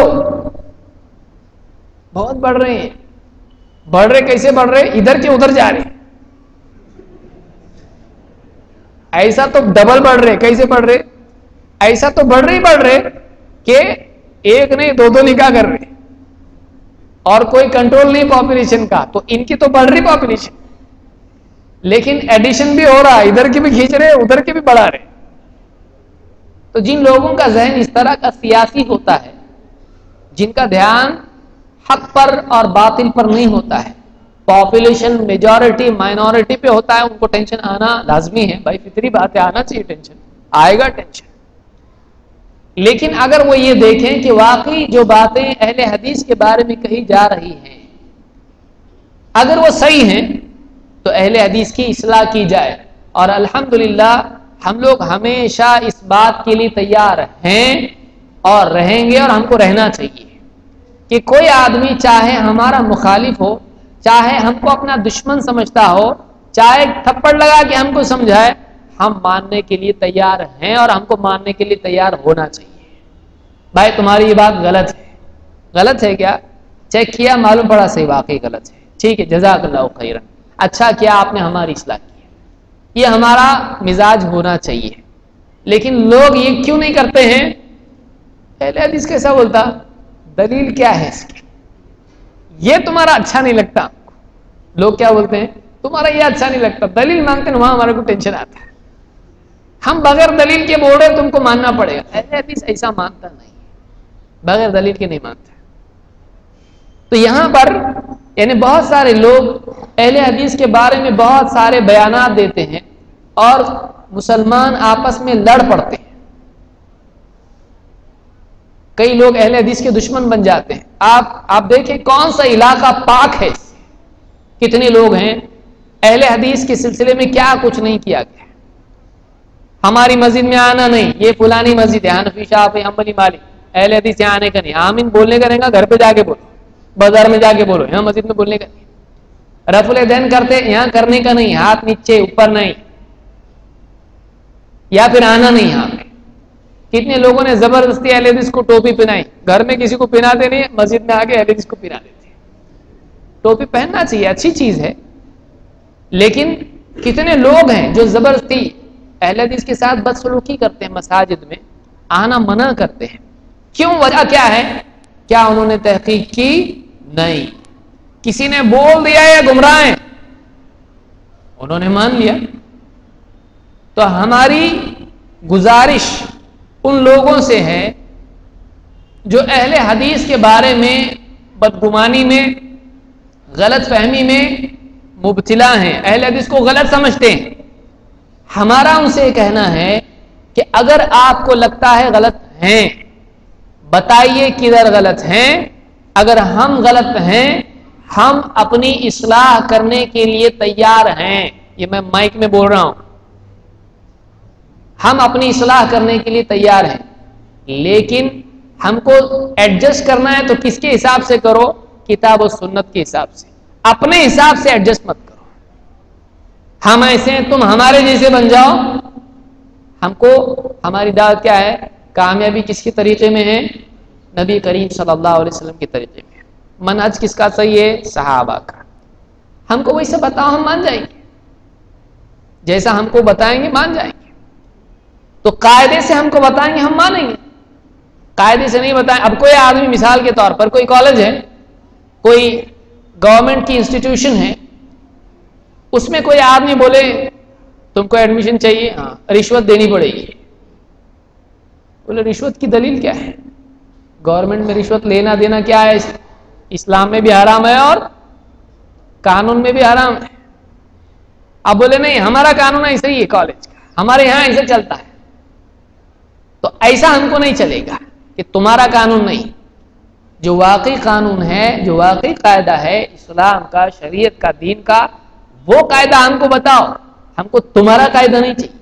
Speaker 1: بہت بڑھ رہے ہیں۔ بڑھ رہے کیسے بڑھ رہے؟ ادھر کے ادھر جا رہے، ایسا تو ڈبل بڑھ رہے، کیسے بڑھ رہے؟ ایسا تو بڑھ رہے بڑھ رہے کہ ایک نہیں دو دو نکاح کر رہے، اور کوئی کنٹرول نہیں پاپولیشن کا، تو ان کی تو بڑھ رہی پاپولیشن، لیکن ایڈیشن بھی ہو رہا، ادھر کی بھی کھینچ رہے ادھر کے بھی بڑھا رہے۔ تو جن لوگوں کا ذہن اس طرح کا سیاسی ہوتا ہے، جن کا دھیان حق پر اور باطل پر نہیں ہوتا ہے، پاپولیشن میجورٹی مائنورٹی پہ ہوتا ہے، ان کو ٹینشن آنا لازمی ہے، بھائی فطری بات ہے، آنا چاہیے ٹینشن، آئے گا ٹینشن۔ لیکن اگر وہ یہ دیکھیں کہ واقعی جو باتیں اہل حدیث کے بارے میں کہی جا رہی ہیں اگر وہ صحیح ہیں تو اہل حدیث کی اصلاح کی جائے، اور الحمدللہ ہم لوگ ہمیشہ اس بات کے لیے تیار ہیں اور رہیں گے، اور ہم کو رہنا چاہیے کہ کوئی آدمی چاہے ہمارا مخالف ہو، چاہے ہم کو اپنا دشمن سمجھتا ہو، چاہے تھپڑ لگا کے ہم کو سمجھائے، ہم ماننے کے لیے تیار ہیں اور ہم کو ماننے کے لیے تیار ہونا چاہیے۔ بھائی تمہاری یہ بات غلط ہے، غلط ہے کیا؟ چیک کیا، معلوم پڑا صحیح، واقعی غلط ہے، ٹھیک ہے، جزاک اللہ خیرا، اچھا کیا آپ نے ہماری اصلاح کی، یہ ہمارا مزاج ہونا چاہیے۔ لیکن لوگ یہ کیوں نہیں کرتے ہیں؟ اہل حدیث کیسا بولتا، دلیل کیا ہے اس کی، یہ تمہارا اچھا نہیں لگتا، لوگ کیا بولتے ہیں، تمہارا یہ اچھا نہیں لگتا، دلیل مانگتے ہیں، وہاں ہمارے کو ٹینشن آتا ہے، ہم بغیر دلیل کے بول رہے تم کو ماننا پڑے گا۔ اہل حدیث ایسا مانتا نہیں، بغیر دلیل کے نہیں مانتا۔ تو یہاں پر یعنی بہت سارے لوگ اہل حدیث کے بارے میں بہت سارے بیانات دیتے ہیں اور مسلمان آپس میں لڑ پڑتے ہیں، کئی لوگ اہل حدیث کے دشمن بن جاتے ہیں۔ آپ آپ دیکھیں کون سا علاقہ پاک ہے، کتنے لوگ ہیں اہل حدیث کے سلسلے میں کیا کچھ نہیں کیا گیا، ہماری مسجد میں آنا نہیں، یہ فلانی مسجد ہے، حنفی شافعی حنبلی مالک، اہل حدیث یہاں آنے کا نہیں، آمین بولنے کا رہے گا، گھر پہ جا کے بولو، بازار میں جا کے بولو، یہاں مسجد میں بولنے کا نہیں، رفع الیدین کرتے یہاں کرنے کا نہیں، ہاتھ نیچے اوپر نہیں، یا پھر آنا نہیں یہاں پہ۔ کتنے لوگوں نے زبردستی اہل حدیث کو ٹوپی پہنائی، گھر میں کسی کو پہناتے نہیں، مسجد میں آ کے اہل حدیث کو پہنا دیتے۔ ٹوپی پہننا چاہیے، اچھی چیز ہے، لیکن کتنے لوگ ہیں جو زبردستی اہل حدیث کے ساتھ بدسلوکی کرتے ہیں، مساجد میں آنا منع کرتے ہیں، کیوں؟ وجہ کیا ہے؟ کیا انہوں نے تحقیق کی؟ نہیں، کسی نے بول دیا یا گمراہ ہیں؟ انہوں نے مان لیا. تو ہماری گزارش ان لوگوں سے ہے جو اہل حدیث کے بارے میں بدگمانی میں، غلط فہمی میں مبتلا ہیں، اہل حدیث کو غلط سمجھتے ہیں. ہمارا ان سے کہنا ہے کہ اگر آپ کو لگتا ہے غلط ہیں، بتائیے کدھر غلط ہیں. اگر ہم غلط ہیں، ہم اپنی اصلاح کرنے کے لیے تیار ہیں. یہ میں مائک میں بول رہا ہوں، ہم اپنی اصلاح کرنے کے لیے تیار ہیں، لیکن ہم کو ایڈجسٹ کرنا ہے تو کس کے حساب سے کرو؟ کتاب و سنت کے حساب سے. اپنے حساب سے ایڈجسٹ مت کرو. ہم ایسے ہیں، تم ہمارے جیسے بن جاؤ. ہم کو ہماری دعوت کیا ہے؟ کامیابی کس کے طریقے میں ہے؟ نبی کریم صلی اللہ علیہ وسلم کے طریقے میں. منہج کس کا صحیح ہے؟ صحابہ کا. ہم کو ویسے بتاؤ، ہم مان جائیں گے. جیسا ہم کو بتائیں گے مان جائیں گے. تو قاعدے سے ہم کو بتائیں گے، ہم مانیں گے. قاعدے سے نہیں بتائیں. اب کوئی آدمی مثال کے طور پر کوئی کالج ہے، کوئی گورنمنٹ کی انسٹیٹیوشن ہے، اس میں کوئی آدمی بولے تم کو ایڈمیشن چاہیے، ہاں رشوت دینی پڑے گی. بولے رشوت کی دلیل کیا ہے؟ گورنمنٹ میں رشوت لینا دینا کیا ہے؟ اسلام میں بھی حرام ہے اور قانون میں بھی حرام ہے. اب بولے نہیں ہمارا قانون ایسا ہی ہے کالج کا، ہمارے یہاں ایسا چلتا ہے. تو ایسا ہم کو نہیں چلے گا کہ تمہارا قانون نہیں. جو واقعی قانون ہے، جو واقعی قاعدہ ہے اسلام کا، شریعت کا، دین کا، وہ قاعدہ ہم کو بتاؤ. ہم کو تمہارا قاعدہ نہیں چاہیے.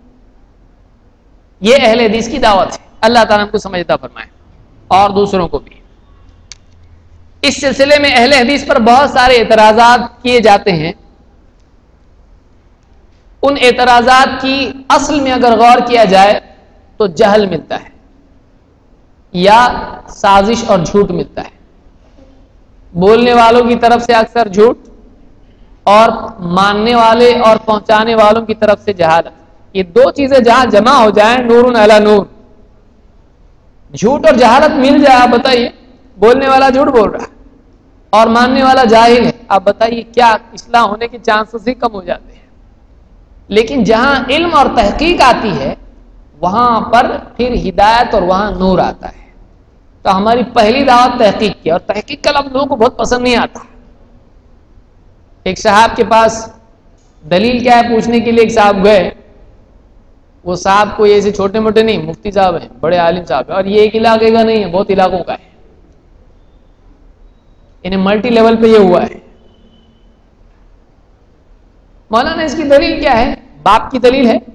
Speaker 1: یہ اہل حدیث کی دعوت ہے. اللہ تعالیٰ ہم کو سمجھتا فرمائے اور دوسروں کو بھی. اس سلسلے میں اہل حدیث پر بہت سارے اعتراضات کیے جاتے ہیں. ان اعتراضات کی اصل میں اگر غور کیا جائے تو جہل ملتا ہے یا سازش اور جھوٹ ملتا ہے. بولنے والوں کی طرف سے اکثر جھوٹ اور ماننے والے اور پہنچانے والوں کی طرف سے جہالت. یہ دو چیزیں جہاں جمع ہو جائیں، نور علی نور. جھوٹ اور جہالت مل جائے، آپ بتائیے بولنے والا جھوٹ بول رہا ہے اور ماننے والا جاہل ہے، آپ بتائیے کیا اصلاح ہونے کے چانسز ہی کم ہو جاتے ہیں. لیکن جہاں علم اور تحقیق آتی ہے وہاں پر پھر ہدایت اور وہاں نور آتا ہے. تو ہماری پہلی دعوت تحقیق کی، اور تحقیق کا لفظ لوگوں کو بہت پسند نہیں آتا. ایک صاحب کے پاس دلیل کیا ہے پوچھنے کے لیے ایک صاحب گئے. وہ صاحب کوئی ایسے چھوٹے موٹے نہیں، مفتی صاحب ہیں، بڑے عالم صاحب ہیں، اور یہ ایک علاقے کا نہیں ہے، بہت علاقوں کا ہے. انہیں ملٹی لیول پہ یہ ہوا ہے. مولانا اس کی دلیل کیا ہے؟ باپ کی دلیل ہے.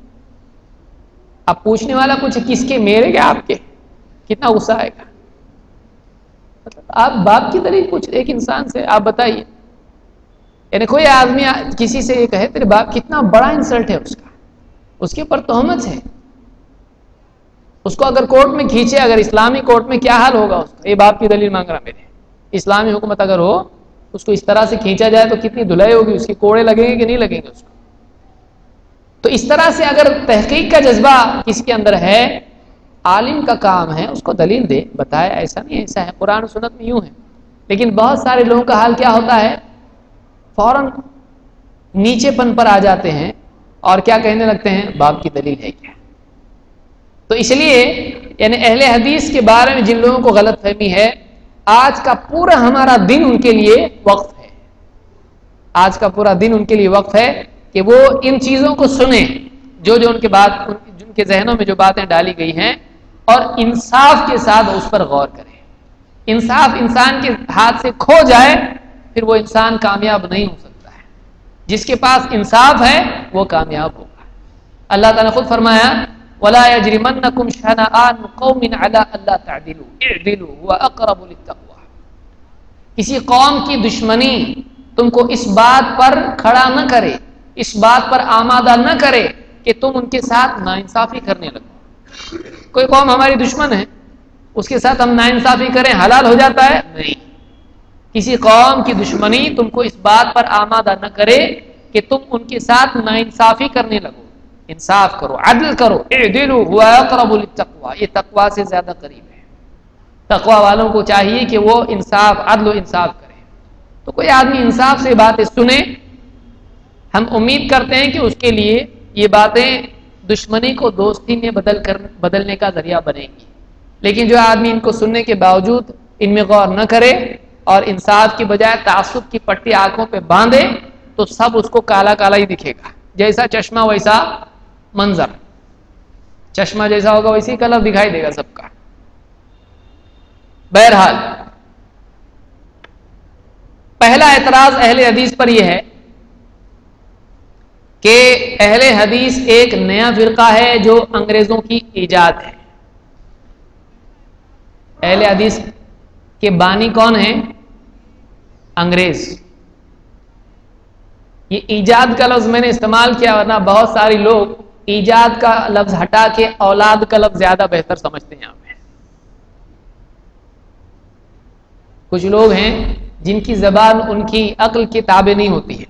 Speaker 1: اب پوچھنے والا کچھ کس کے، میرے کیا آپ کے؟ کتنا غصہ آئے گا. مطلب آپ باپ کی دلیل پوچھ ایک انسان سے، آپ بتائیے. یعنی کوئی آدمی کسی سے یہ کہے تیرے باپ، کتنا بڑا انسلٹ ہے اس کا، اس کے اوپر تہمت ہے. اس کو اگر کورٹ میں کھینچے، اگر اسلامی کورٹ میں کیا حال ہوگا اس کا؟ یہ باپ کی دلیل مانگ رہا میرے. اسلامی حکومت اگر ہو اس کو اس طرح سے کھینچا جائے تو کتنی دھلائی ہوگی، اس کے کوڑے لگیں گے کہ نہیں لگیں گے اس کو. تو اس طرح سے اگر تحقیق کا جذبہ کسی کے اندر ہے، عالم کا کام ہے اس کو دلیل دے، بتائے ایسا نہیں ایسا ہے، قرآن و سنت میں یوں ہے. لیکن بہت سارے لوگوں کا حال کیا ہوتا ہے؟ فوراً نیچے پن پر آ جاتے ہیں اور کیا کہنے لگتے ہیں؟ باپ کی دلیل ہے کیا. تو اس لیے یعنی اہل حدیث کے بارے میں جن لوگوں کو غلط فہمی ہے، آج کا پورا ہمارا دن ان کے لیے وقف ہے. آج کا پورا دن ان کے لیے وقف ہے کہ وہ ان چیزوں کو سنیں جو جو ان کے بات جن کے ذہنوں میں جو باتیں ڈالی گئی ہیں، اور انصاف کے ساتھ اس پر غور کریں. انصاف انسان کے ہاتھ سے کھو جائے پھر وہ انسان کامیاب نہیں ہو سکتا ہے. جس کے پاس انصاف ہے وہ کامیاب ہوگا. اللہ تعالیٰ نے خود فرمایا وَلَا يَجْرِمَنَّكُمْ شَنَآنُ قَوْمٍ عَلَىٰ أَلَّا تَعْدِلُوا اعْدِلُوا هُوَ أَقْرَبُ لِلتَّقْوَىٰ. کسی قوم کی دشمنی تم کو اس بات پر کھڑا نہ کرے، اس بات پر آمادہ نہ کرے کہ تم ان کے ساتھ ناانصافی کرنے لگو. کوئی قوم ہماری دشمن ہے، اس کے ساتھ ہم ناانصافی کریں حلال ہو جاتا ہے؟ نہیں. کسی قوم کی دشمنی تم کو اس بات پر آمادہ نہ کرے کہ تم ان کے ساتھ ناانصافی کرنے لگو. انصاف کرو، عدل کرو. اعدلوا هو اقرب للتقوى، یہ تقوی سے زیادہ قریب ہے. تقوی والوں کو چاہیے کہ وہ انصاف، عدل و انصاف کریں. تو کوئی آدمی انصاف سے باتیں سنے ہم امید کرتے ہیں کہ اس کے لیے یہ باتیں دشمنی کو دوستی میں بدل کر بدلنے کا ذریعہ بنے گی. لیکن جو آدمی ان کو سننے کے باوجود ان میں غور نہ کرے اور انصاف کی بجائے تعصب کی پٹی آنکھوں پہ باندھے تو سب اس کو کالا کالا ہی دکھے گا. جیسا چشمہ ویسا منظر، چشمہ جیسا ہوگا ویسی کلر دکھائی دے گا سب کا. بہرحال پہلا اعتراض اہل حدیث پر یہ ہے کہ اہل حدیث ایک نیا فرقہ ہے جو انگریزوں کی ایجاد ہے. اہل حدیث کے بانی کون ہیں؟ انگریز. یہ ایجاد کا لفظ میں نے استعمال کیا، ورنہ بہت سارے لوگ ایجاد کا لفظ ہٹا کے اولاد کا لفظ زیادہ بہتر سمجھتے ہیں. یہاں پہ کچھ لوگ ہیں جن کی زبان ان کی عقل کے تابع نہیں ہوتی ہے.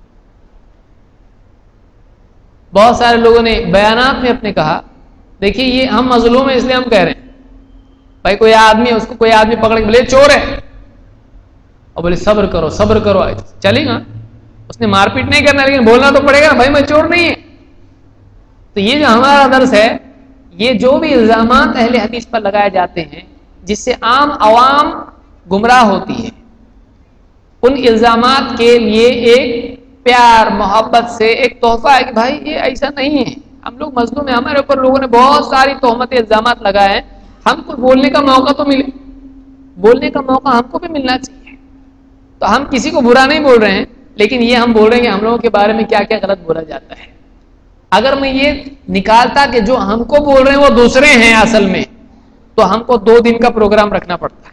Speaker 1: بہت سارے لوگوں نے بیانات میں اپنے کہا دیکھیے یہ ہم مظلوم ہیں اس لیے ہم کہہ رہے ہیں. بھائی کوئی آدمی ہے، اس کو کوئی آدمی پکڑ کے بولے چور ہے اور بولے صبر کرو صبر کرو، چلے گا؟ اس نے مار پیٹ نہیں کرنا لیکن بولنا تو پڑے گا بھائی میں چور نہیں ہے. تو یہ جو ہمارا درس ہے، یہ جو بھی الزامات اہل حدیث پر لگائے جاتے ہیں جس سے عام عوام گمراہ ہوتی ہے، ان الزامات کے لیے ایک پیار محبت سے ایک تحفہ ہے کہ بھائی یہ ایسا نہیں ہے، ہم لوگ مظلوم ہیں، ہمارے اوپر لوگوں نے بہت ساری تہمت الزامات لگائے ہیں، ہم کو بولنے کا موقع تو ملے، بولنے کا موقع ہم کو بھی ملنا چاہیے. تو ہم کسی کو برا نہیں بول رہے ہیں، لیکن یہ ہم بول رہے ہیں کہ ہم لوگوں کے بارے میں کیا کیا غلط بولا جاتا ہے. اگر میں یہ نکالتا کہ جو ہم کو بول رہے ہیں وہ دوسرے ہیں اصل میں، تو ہم کو دو دن کا پروگرام رکھنا پڑتا ہے.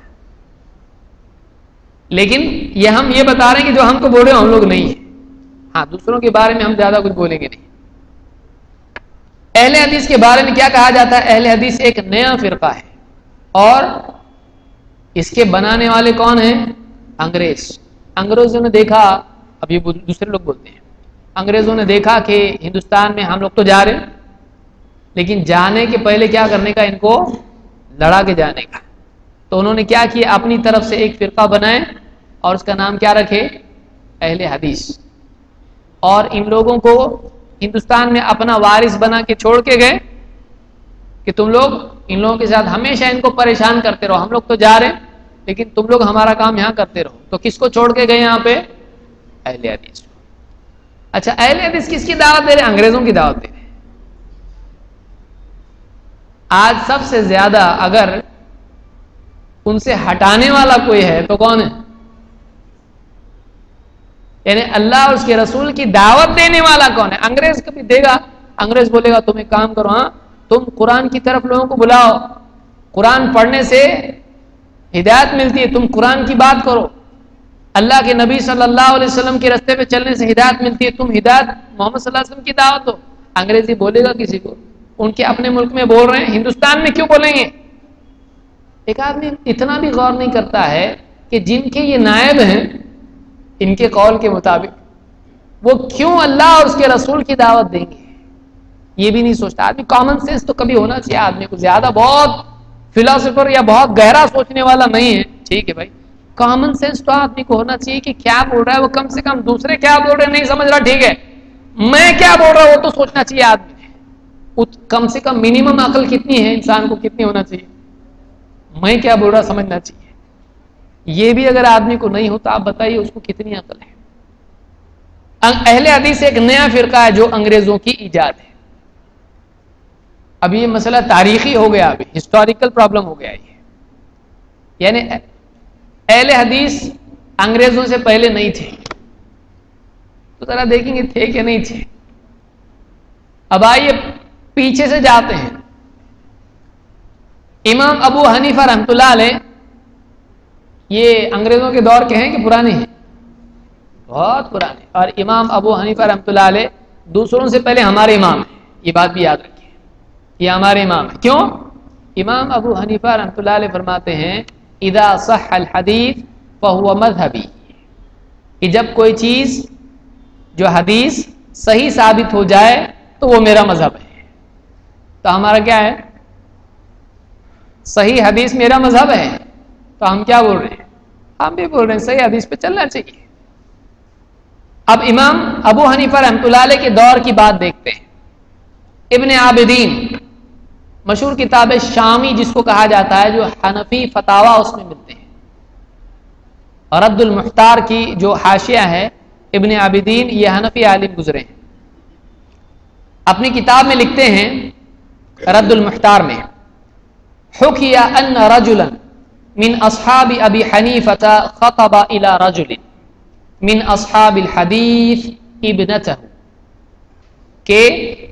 Speaker 1: لیکن یہ ہم یہ بتا رہے ہیں کہ جو ہم کو بول رہے ہیں ہم لوگ نہیں ہیں. ہاں دوسروں کے بارے میں ہم زیادہ کچھ بولیں گے نہیں. اہل حدیث کے بارے میں کیا کہا جاتا ہے؟ اہل حدیث ایک نیا فرقہ ہے اور اس کے بنانے والے کون ہیں؟ انگریز. انگریزوں نے دیکھا، اب یہ دوسرے لوگ بولتے ہیں، انگریزوں نے دیکھا کہ ہندوستان میں ہم لوگ تو جا رہے ہیں لیکن جانے کے پہلے کیا کرنے کا، ان کو لڑا کے جانے کا. تو انہوں نے کیا کیا، اپنی طرف سے ایک فرقہ بنائے اور اس کا نام کیا رکھے؟ اہل حدیث. اور ان لوگوں کو ہندوستان میں اپنا وارث بنا کے چھوڑ کے گئے کہ تم لوگ ان لوگوں کے ساتھ ہمیشہ ان کو پریشان کرتے رہو، ہم لوگ تو جا رہے ہیں لیکن تم لوگ ہمارا کام یہاں کرتے رہو. تو کس کو چھوڑ کے گئے یہاں پہ؟ اہل حدیث. اچھا اہل حدیث کس کی دعوت دے رہے؟ انگریزوں کی دعوت دے رہے. آج سب سے زیادہ اگر ان سے ہٹانے والا کوئی ہے تو کون ہے؟ یعنی اللہ اور اس کے رسول کی دعوت دینے والا کون ہے؟ انگریز کبھی دے گا؟ انگریز بولے گا تم ایک کام کرو، ہاں تم قرآن کی طرف لوگوں کو بلاؤ، قرآن پڑھنے سے ہدایت ملتی ہے، تم قرآن کی بات کرو، اللہ کے نبی صلی اللہ علیہ وسلم کے راستے پہ چلنے سے ہدایت ملتی ہے، تم ہدایت محمد صلی اللہ علیہ وسلم کی دعوت دو. انگریزی بولے گا کسی کو؟ ان کے اپنے ملک میں بول رہے ہیں، ہندوستان میں کیوں بولیں گے؟ ایک آدمی اتنا بھی غور نہیں کرتا ہے کہ جن کے یہ نائب ہیں ان کے قول کے مطابق وہ کیوں اللہ اور اس کے رسول کی دعوت دیں گے، یہ بھی نہیں سوچتا. آدمی کامن سینس تو کبھی ہونا چاہیے آدمی کو، زیادہ بہت فلاسفر یا بہت گہرا سوچنے والا نہیں ہے، ٹھیک ہے بھائی، کامن سینس تو آدمی کو ہونا چاہیے کہ کیا بول رہا ہے وہ، کم سے کم دوسرے کیا بول رہے ہیں نہیں سمجھ رہا، ٹھیک ہے میں کیا بول رہا ہوں وہ تو سوچنا چاہیے آدمی نے. کم سے کم منیمم عقل کتنی ہے انسان کو، کتنی ہونا چاہیے؟ میں کیا بول رہا سمجھنا چاہیے. یہ بھی اگر آدمی کو نہیں ہوتا آپ بتائیے اس کو کتنی عقل ہے. اہل حدیث ایک نیا فرقہ ہے جو انگریزوں کی ایجاد ہے. اب یہ مسئلہ تاریخی ہو گیا، ابھی ہسٹوریکل پرابلم ہو گیا یہ، یعنی اہل حدیث انگریزوں سے پہلے نہیں تھے. تو ذرا دیکھیں گے تھے کہ نہیں تھے. اب آئیے پیچھے سے جاتے ہیں. امام ابو حنیفہ رحمۃ اللہ علیہ یہ انگریزوں کے دور کے ہیں کہ پرانے ہیں؟ بہت پرانے. اور امام ابو حنیفہ رحمۃ اللہ علیہ دوسروں سے پہلے ہمارے امام ہیں، یہ بات بھی یاد رکھیے، یہ ہمارے امام ہیں. کیوں؟ امام ابو حنیفہ رحمۃ اللہ علیہ فرماتے ہیں اذا صح الحدیث فهو مذهبی، کہ جب کوئی چیز جو حدیث صحیح ثابت ہو جائے تو وہ میرا مذہب ہے. تو ہمارا کیا ہے؟ صحیح حدیث میرا مذہب ہے. تو ہم کیا بول رہے ہیں؟ ہم بھی بول رہے ہیں صحیح حدیث پہ چلنا چاہیے. اب امام ابو حنیفہ رحمۃ اللہ علیہ کے دور کی بات دیکھتے ہیں. ابن عابدین مشہور کتاب شامی جس کو کہا جاتا ہے، جو حنفی فتاوا اس میں ملتے ہیں. رد المختار کی جو حاشیہ ہے ابن عابدین، یہ حنفی عالم گزرے ہیں. اپنی کتاب میں لکھتے ہیں رد المختار میں، حکی ان رجلا من اصحاب ابی حنیفۃ خطب الى رجل من اصحاب الحدیث ابنتہ، کہ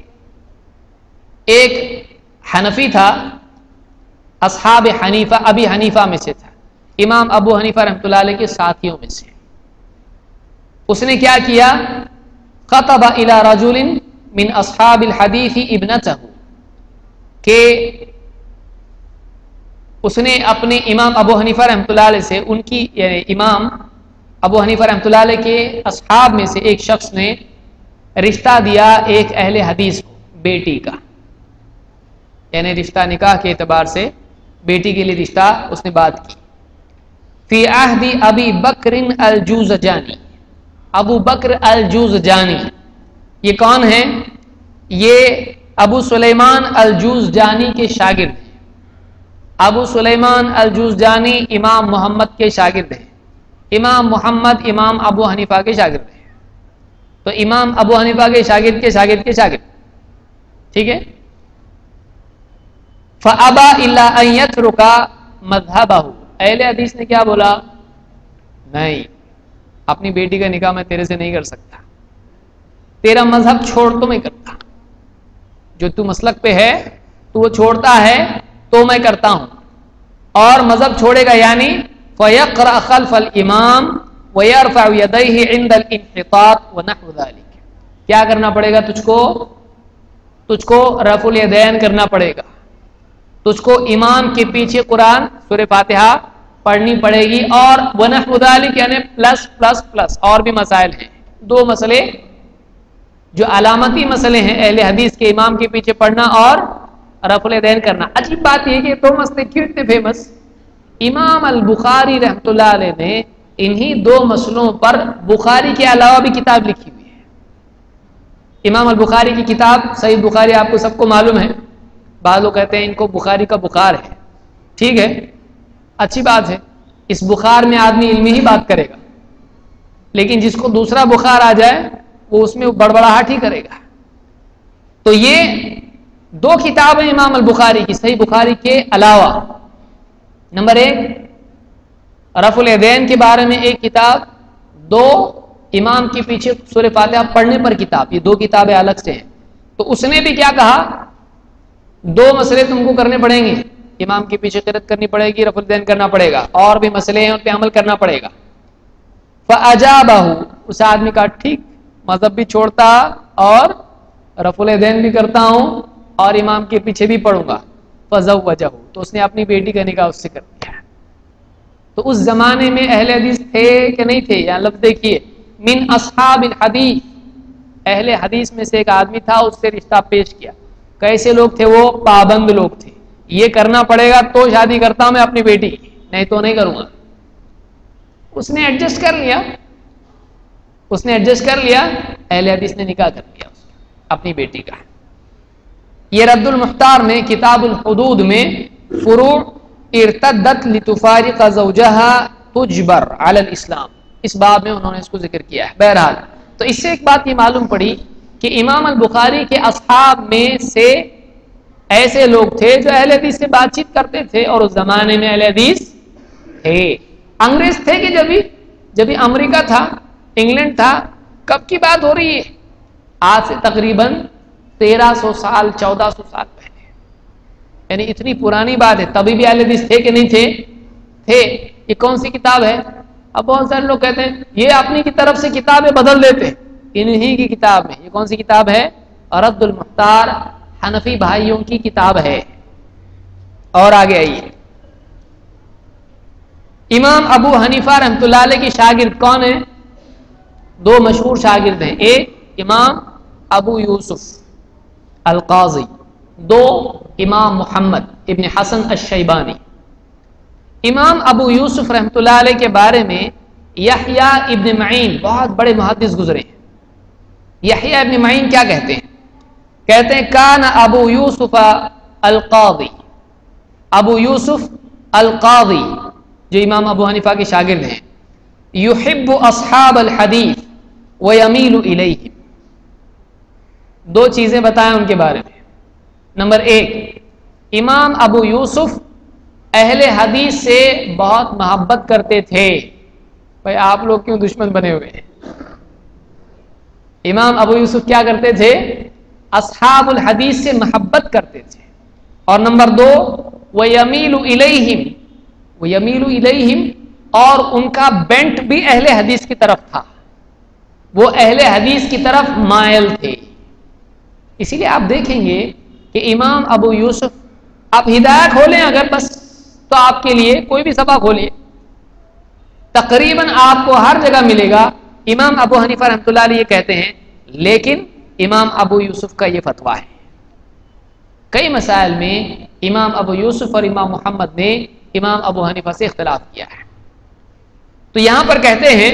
Speaker 1: ایک حنفی تھا، اصحاب حنیفہ ابی حنیفہ میں سے تھا، امام ابو حنیفہ رحمۃ اللہ علیہ کے ساتھیوں میں سے. اس نے کیا کیا؟ خطب الى رجل من اصحاب الحدیث ابنتہ، کہ اس نے اپنے امام ابو حنیفہ رحمۃ اللہ علیہ سے ان کی یعنی امام ابو حنیفہ رحمۃ اللہ علیہ کے اصحاب میں سے ایک شخص نے رشتہ دیا ایک اہل حدیث کو بیٹی کا، یعنی رشتہ نکاح کے اعتبار سے بیٹی کے لیے رشتہ اس نے بات کی. فی عہد ابی بکر الجوزجانی، ابو بکر الجوزجانی یہ کون ہیں؟ یہ ابو سلیمان الجوزجانی کے شاگرد ہیں. ابو سلیمان الجوزجانی امام محمد کے شاگرد ہیں. امام محمد امام ابو حنیفہ کے شاگرد ہیں. تو امام ابو حنیفہ کے شاگرد کے شاگرد کے شاگرد، ٹھیک ہے. فَأَبَى إِلَّا أَن يَتْرُكَ مَذْهَبَهُ، اہل حدیث نے کیا بولا؟ نہیں، اپنی بیٹی کا نکاح میں تیرے سے نہیں کر سکتا، تیرا مذہب چھوڑ تو میں کرتا، جو تو مسلک پہ ہے تو وہ چھوڑتا ہے تو میں کرتا ہوں. اور مذہب چھوڑے گا یعنی فَيَقْرَأْ خَلْفَ الْإِمَامِ وَيَرْفَعُ يَدَيْهِ عِنْدَ الْإِنْحِطَاطِ وَنَحْوُ ذَلِكَ. کیا کرنا پڑے گا تجھ کو؟ تجھ کو رفع الیدین کرنا پڑے گا، تجھ کو امام کے پیچھے قرآن سورہ فاتحہ پڑھنی پڑے گی، اور وَنَحْوُ ذَلِكَ یعنی پلس پلس پلس اور بھی مسائل ہیں. دو مسئلے جو علامتی مسئلے ہیں اہل حدیث کے، امام کے پیچھے پڑھنا اور رفع الیدین کرنا. عجیب بات یہ کہ دو مسئلے کیوں اتنے فیمس؟ امام البخاری رحمۃ اللہ علیہ نے انہی دو مسئلوں پر بخاری کے علاوہ بھی کتاب لکھی ہوئی ہے. امام البخاری کی کتاب صحیح بخاری آپ کو سب کو معلوم ہے، بعض لوگ کہتے ہیں ان کو بخاری کا بخار ہے، ٹھیک ہے، اچھی بات ہے، اس بخار میں آدمی علمی ہی بات کرے گا، لیکن جس کو دوسرا بخار آ جائے وہ اس میں بڑبڑاہٹ ہی کرے گا. تو یہ دو کتابیں امام البخاری کی صحیح بخاری کے علاوہ، نمبر ایک رفع الیدین کے بارے میں ایک کتاب، دو امام کے پیچھے سورہ فاتحہ پڑھنے پر کتاب، یہ دو کتابیں الگ سے ہیں. تو اس نے بھی کیا کہا؟ دو مسئلے تم کو کرنے پڑیں گے، امام کے پیچھے قرات کرنی پڑے گی، رفع الیدین کرنا پڑے گا، اور بھی مسئلے ہیں ان پہ عمل کرنا پڑے گا. فَأَجَابَهُ، اس آدمی کا ٹھیک، مذہب بھی چھوڑتا اور رفع الیدین بھی کرتا ہوں اور امام کے پیچھے بھی پڑھوں گا. فَزَوَّجَهُ، تو اس نے اپنی بیٹی کا نکاح اس سے کر دیا. تو اس زمانے میں اہل حدیث تھے کہ نہیں تھے؟ یہاں لفظ دیکھیے، من اصحاب الحدیث، اہل حدیث میں سے ایک آدمی تھا، اس سے رشتہ پیش کیا. کیسے لوگ تھے وہ؟ پابند لوگ تھے، یہ کرنا پڑے گا تو شادی کرتا ہوں میں اپنی بیٹی، نہیں تو نہیں کروں گا. اس نے ایڈجسٹ کر لیا، اس نے ایڈجسٹ کر لیا اہل حدیث نے نکاح کر لیا اس اپنی بیٹی کا. یہ رد المختار میں کتاب الحدود میں فروع ارتدت لتفارق زوجها تجبر علی الاسلام، اس باب میں انہوں نے اس کو ذکر کیا ہے. بہرحال تو اس سے ایک بات یہ معلوم پڑی کہ امام البخاری کے اصحاب میں سے ایسے لوگ تھے جو اہل حدیث سے بات چیت کرتے تھے، اور اس زمانے میں اہل حدیث تھے. انگریز تھے کہ جبھی جبھی امریکہ تھا، انگلینڈ تھا، کب کی بات ہو رہی ہے؟ آج سے تقریباً تیرہ سو سال چودہ سو سال پہلے، یعنی اتنی پرانی بات ہے. تبھی بھی اہل حدیث تھے کہ نہیں تھے؟ تھے. یہ کون سی کتاب ہے؟ اب بہت سارے لوگ کہتے ہیں یہ اپنی کی طرف سے کتابیں بدل دیتے، انہی کی کتاب میں. یہ کون سی کتاب ہے؟ رد المختار، حنفی بھائیوں کی کتاب ہے. اور آگے آئیے، امام ابو حنیفہ رحمۃ اللہ علیہ کے شاگرد کون ہیں؟ دو مشہور شاگرد ہیں، ایک امام ابو یوسف القاضی، دو امام محمد ابن حسن الشیبانی. امام ابو یوسف رحمۃ اللہ علیہ کے بارے میں یحییٰ ابن معین بہت بڑے محدث گزرے ہیں. یحییٰ ابن معین کیا کہتے ہیں؟ کہتے ہیں کان ابو یوسف القاضی، ابو یوسف القاضی جو امام ابو حنیفہ کے شاگرد ہیں، یحب اصحاب الحدیث ویمیل الیہم. دو چیزیں بتائیں ان کے بارے میں. نمبر ایک، امام ابو یوسف اہل حدیث سے بہت محبت کرتے تھے. بھائی آپ لوگ کیوں دشمن بنے ہوئے ہیں؟ امام ابو یوسف کیا کرتے تھے؟ اصحاب الحدیث سے محبت کرتے تھے. اور نمبر دو، وَيَمِيلُ إِلَيْهِمْ وَيَمِيلُ إِلَيْهِمْ، اور ان کا بینٹ بھی اہل حدیث کی طرف تھا، وہ اہل حدیث کی طرف مائل تھے. اسی لیے آپ دیکھیں گے کہ امام ابو یوسف، آپ ہدایہ کھولیں اگر بس تو آپ کے لیے کوئی بھی صفحہ کھولیے تقریباً آپ کو ہر جگہ ملے گا امام ابو حنیفہ رحمۃ اللہ علیہ کہتے ہیں، لیکن امام ابو یوسف کا یہ فتویٰ ہے. کئی مسائل میں امام ابو یوسف اور امام محمد نے امام ابو حنیفہ سے اختلاف کیا ہے. تو یہاں پر کہتے ہیں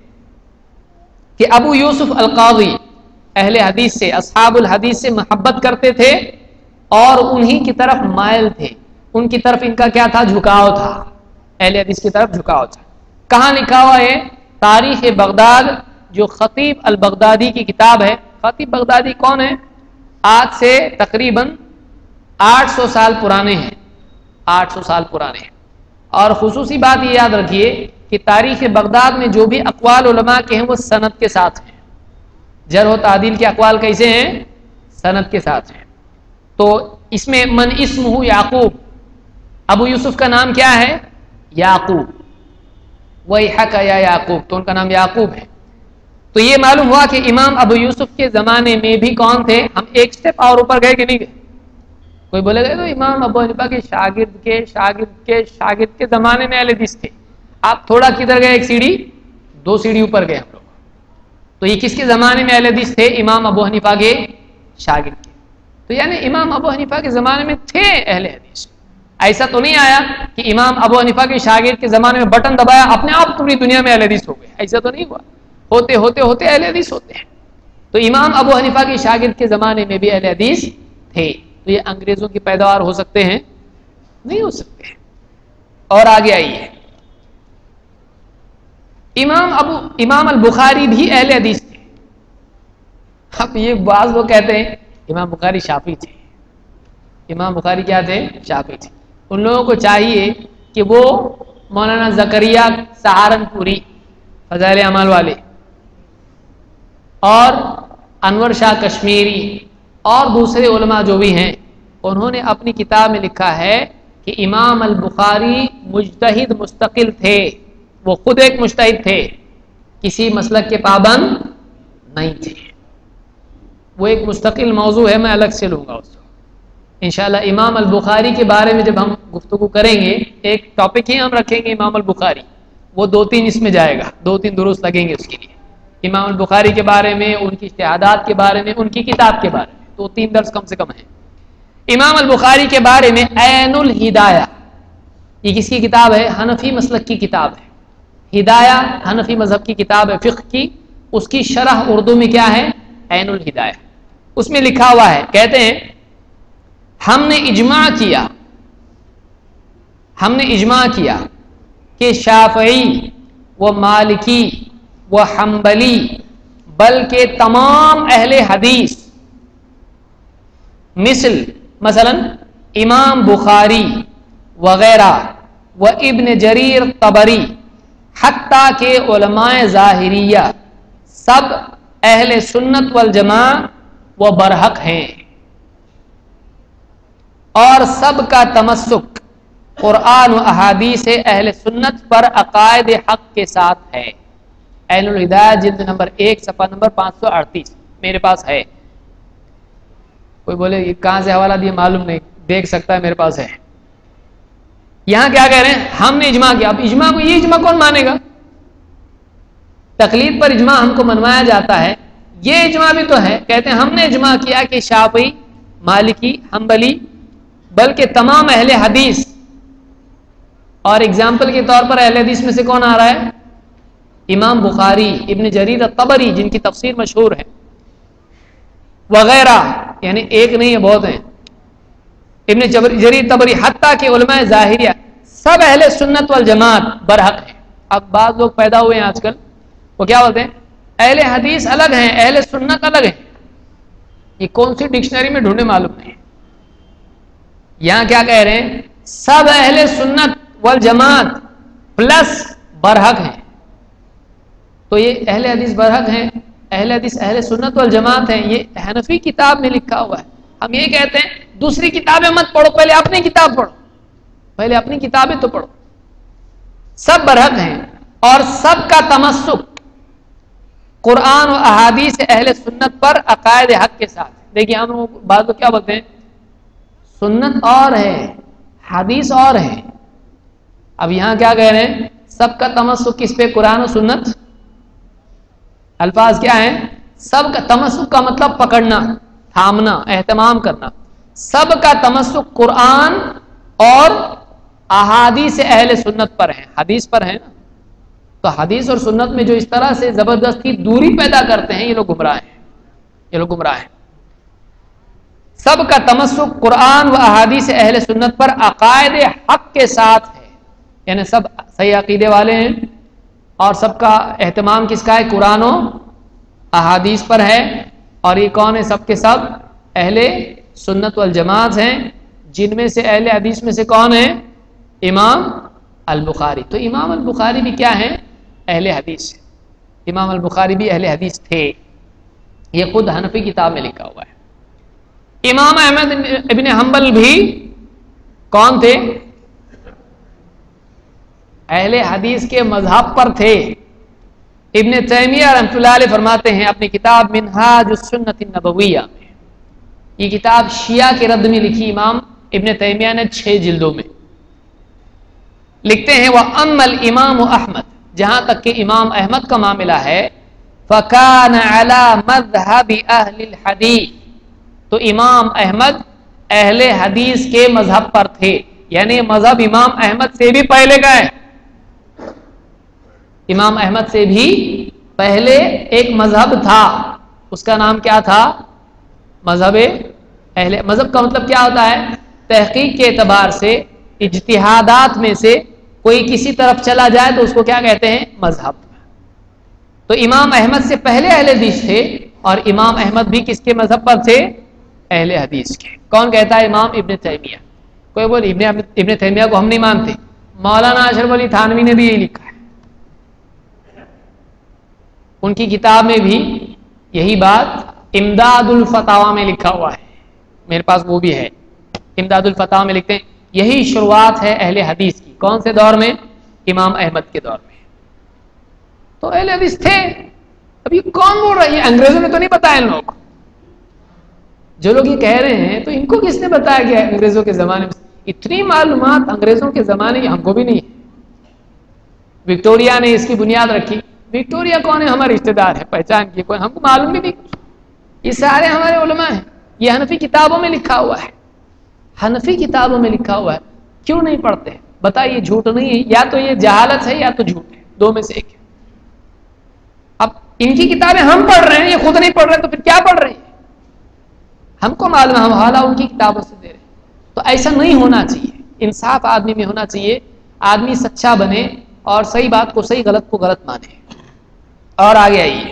Speaker 1: کہ ابو یوسف القاضی اہل حدیث سے، اصحاب الحدیث سے محبت کرتے تھے اور انہی کی طرف مائل تھے. ان کی طرف ان کا کیا تھا؟ جھکاؤ تھا، اہل حدیث کی طرف جھکاؤ تھا. کہاں لکھا ہوا ہے؟ تاریخ بغداد جو خطیب البغدادی کی کتاب ہے. خطیب بغدادی کون ہے؟ آج سے تقریباً آٹھ سو سال پرانے ہیں، آٹھ سو سال پرانے ہیں. اور خصوصی بات یہ یاد رکھیے کہ تاریخ بغداد میں جو بھی اقوال علماء کے ہیں وہ سند کے ساتھ ہیں. جرح و تعدیل کے اقوال کیسے ہیں؟ سند کے ساتھ ہیں. تو اس میں من اسمہ یعقوب، ابو یوسف کا نام کیا ہے؟ یعقوب. ویحک یا یعقوب، تو ان کا نام یعقوب ہے. تو یہ معلوم ہوا کہ امام ابو یوسف کے زمانے میں بھی کون تھے؟ ہم ایک سٹیپ اور اوپر گئے کہ نہیں گئے؟ کوئی بولے گا تو امام ابو حنیفہ کے شاگرد کے شاگرد کے شاگرد کے زمانے میں اہل حدیث تھے. آپ تھوڑا کدھر گئے؟ ایک سیڑھی، دو سیڑھی اوپر گئے ہم لوگ. تو یہ کس کے زمانے میں اہل حدیث تھے؟ امام ابو حنیفہ کے شاگرد کے. تو یعنی امام ابو حنیفہ کے زمانے میں تھے اہل حدیث. ایسا تو نہیں آیا کہ امام ابو حنیفہ کے شاگرد کے زمانے میں بٹن دبایا اپنے آپ پوری دنیا میں اہل حدیث ہو گئے. ایسا تو نہیں ہوا. ہوتے ہوتے ہوتے اہل حدیث ہوتے ہیں. تو امام ابو حنیفہ کے شاگرد کے زمانے میں بھی اہل حدیث تھے. تو یہ انگریزوں کی پیداوار ہو سکتے ہیں؟ نہیں ہو سکتے. اور آگے آئیے، امام ابو امام البخاری بھی اہل حدیث تھے. اب یہ بعض لوگ کہتے ہیں امام بخاری شافعی تھے. امام بخاری کیا تھے؟ شافعی تھے. ان لوگوں کو چاہیے کہ وہ مولانا زکریا سہارنپوری فضائل اعمال والے اور انور شاہ کشمیری اور دوسرے علماء جو بھی ہیں، انہوں نے اپنی کتاب میں لکھا ہے کہ امام البخاری مجتہد مستقل تھے. وہ خود ایک مجتہد تھے، کسی مسلک کے پابند نہیں تھے. وہ ایک مستقل موضوع ہے، میں الگ سے لوں گا اس کو انشاءاللہ. امام البخاری کے بارے میں جب ہم گفتگو کریں گے، ایک ٹاپک ہی ہم رکھیں گے امام البخاری، وہ دو تین اس میں جائے گا، دو تین دروس لگیں گے اس کے لیے. امام البخاری کے بارے میں، ان کی اجتہادات کے بارے میں، ان کی کتاب کے بارے میں دو تین درس کم سے کم ہیں. امام البخاری کے بارے میں عین الہدایہ، یہ کس کی کتاب ہے؟ حنفی مسلک کی کتاب ہے. ہدایہ حنفی مذہب کی کتاب ہے فقہ کی. اس کی شرح اردو میں کیا ہے؟ عین الہدایہ. اس میں لکھا ہوا ہے، کہتے ہیں ہم نے اجماع کیا ہم نے اجماع کیا کہ شافعی و مالکی و حنبلی بلکہ تمام اہل حدیث مثل مثلا امام بخاری وغیرہ و ابن جریر طبری حتیٰ کہ علماء ظاہریہ سب اہل سنت والجماع و برحق ہیں، اور سب کا تمسک قرآن و احادیث اہل سنت پر عقائد حق کے ساتھ ہے. عین الہدایہ جلد نمبر ایک صفحہ نمبر پانچ سو اڑتیس میرے پاس ہے. کوئی بولے یہ کہاں سے حوالہ دیا معلوم نہیں، دیکھ سکتا ہے، میرے پاس ہے. یہاں کیا کہہ رہے ہیں؟ ہم نے اجماع کیا. اب اجماع کو، یہ اجماع کون مانے گا؟ تقلید پر اجماع ہم کو منوایا جاتا ہے، یہ اجماع بھی تو ہے. کہتے ہیں ہم نے اجماع کیا کہ شافعی، مالکی، حنبلی بلکہ تمام اہل حدیث. اور اگزامپل کے طور پر اہل حدیث میں سے کون آ رہا ہے؟ امام بخاری، ابن جریر الطبری جن کی تفسیر مشہور ہے، وغیرہ، یعنی ایک نہیں ہے بہت ہیں، ابن جریر طبری، حتیٰ کہ علماء ظاہریہ سب اہل سنت والجماعت برحق ہیں. اب بعض لوگ پیدا ہوئے ہیں آج کل، وہ کیا بولتے ہیں اہل حدیث الگ ہیں اہل سنت الگ ہیں. یہ کون سی ڈکشنری میں ڈھونڈے معلوم نہیں. یہاں کیا کہہ رہے ہیں سب اہل سنت والجماعت پلس برحق ہیں. تو یہ اہل حدیث برحق ہیں، اہل حدیث اہل سنت والجماعت ہیں، یہ حنفی کتاب میں لکھا ہوا ہے. ہم یہ کہتے ہیں دوسری کتابیں مت پڑھو، پہلے اپنی کتاب پڑھو، پہلے اپنی کتابیں تو پڑھو. سب برحق ہیں اور سب کا تمسک قرآن و احادیث اہل سنت پر عقائد حق کے ساتھ. دیکھیے ہم لوگ بعض لوگ کیا بولتے ہیں سنت اور ہے حدیث اور ہے. اب یہاں کیا کہہ رہے ہیں سب کا تمسک کس پہ؟ قرآن و سنت. الفاظ کیا ہیں؟ سب کا تمسک کا مطلب پکڑنا، تھامنا، اہتمام کرنا. سب کا تمسک قرآن اور احادیث اہل سنت پر ہے، حدیث پر ہے نا. تو حدیث اور سنت میں جو اس طرح سے زبردستی دوری پیدا کرتے ہیں یہ لوگ گمراہ ہیں، یہ لوگ گمراہ ہیں. سب کا تمسک قرآن و احادیث اہل سنت پر عقائد حق کے ساتھ ہے، یعنی سب صحیح عقیدے والے ہیں اور سب کا اہتمام کس کا ہے؟ قرآن و احادیث پر ہے. اور یہ کون ہے؟ سب کے سب اہل سنت والجماعت ہیں، جن میں سے اہل حدیث میں سے کون ہے؟ امام البخاری. تو امام البخاری بھی کیا ہیں؟ اہل حدیث. امام البخاری بھی اہل حدیث تھے، یہ خود حنفی کتاب میں لکھا ہوا ہے. امام احمد ابن حنبل بھی کون تھے؟ اہل حدیث کے مذہب پر تھے. ابن تیمیہ رحمۃ اللہ علیہ فرماتے ہیں اپنی کتاب منہاج السنت النبویہ میں، یہ کتاب شیعہ کے رد میں لکھی امام ابن تیمیہ نے چھ جلدوں میں، لکھتے ہیں وَأَمَّا الْإِمَامُ احمد، جہاں تک کہ امام احمد کا معاملہ ہے، فَكَانَ عَلَى مَذْهَبِ أَهْلِ الْحَدِيثِ، تو امام احمد اہل حدیث کے مذہب پر تھے. یعنی مذہب امام احمد سے بھی پہلے کا ہے. امام احمد سے بھی پہلے ایک مذہب تھا، اس کا نام کیا تھا؟ مذہب اہل. مذہب کا مطلب کیا ہوتا ہے؟ تحقیق کے اعتبار سے اجتہادات میں سے کوئی کسی طرف چلا جائے تو اس کو کیا کہتے ہیں؟ مذہب. تو امام احمد سے پہلے اہل حدیث تھے اور امام احمد بھی کس کے مذہب پر تھے؟ اہل حدیث کے. کون کہتا ہے؟ امام ابن تیمیہ. کوئی بولے ابن ابن تیمیہ کو ہم نہیں مانتے، مولانا اشرف علی تھانوی نے بھی یہی لکھا ہے، ان کی کتاب میں بھی یہی بات امداد الفتاوی میں لکھا ہوا ہے، میرے پاس وہ بھی ہے. امداد الفتاوی میں لکھتے ہیں یہی شروعات ہے اہل حدیث کی. کون سے دور میں؟ امام احمد کے دور میں. تو اہل حدیث تھے. اب یہ کون بول رہا ہے؟ یہ انگریزوں نے تو نہیں بتایا ان لوگ. جو لوگ یہ کہہ رہے ہیں تو ان کو کس نے بتایا کہ انگریزوں کے زمانے میں اتنی معلومات انگریزوں کے زمانے کی ہم کو بھی نہیں ہے. وکٹوریا نے اس کی بنیاد رکھی. وکٹوریا کون ہے؟ ہمارے رشتے دار ہے، پہچان کی کوئی ہم کو معلوم بھی نہیں. یہ سارے ہمارے علماء ہیں، یہ حنفی کتابوں میں لکھا ہوا ہے، حنفی کتابوں میں لکھا ہوا ہے. کیوں نہیں پڑھتے؟ بتائیے. جھوٹ نہیں ہے، یا تو یہ جہالت ہے یا تو جھوٹ ہے، دو میں سے ایک ہے. اب ان کی کتابیں ہم پڑھ رہے ہیں، یہ خود نہیں پڑھ رہے تو پھر کیا پڑھ رہے ہیں؟ ہم کو معلوم ہے، ہم حوالہ ان کی کتابوں سے دے رہے ہیں. تو ایسا نہیں ہونا چاہیے. انصاف آدمی میں ہونا چاہیے، آدمی سچا بنے اور صحیح بات کو صحیح، غلط کو غلط مانے. اور آگے آئیے،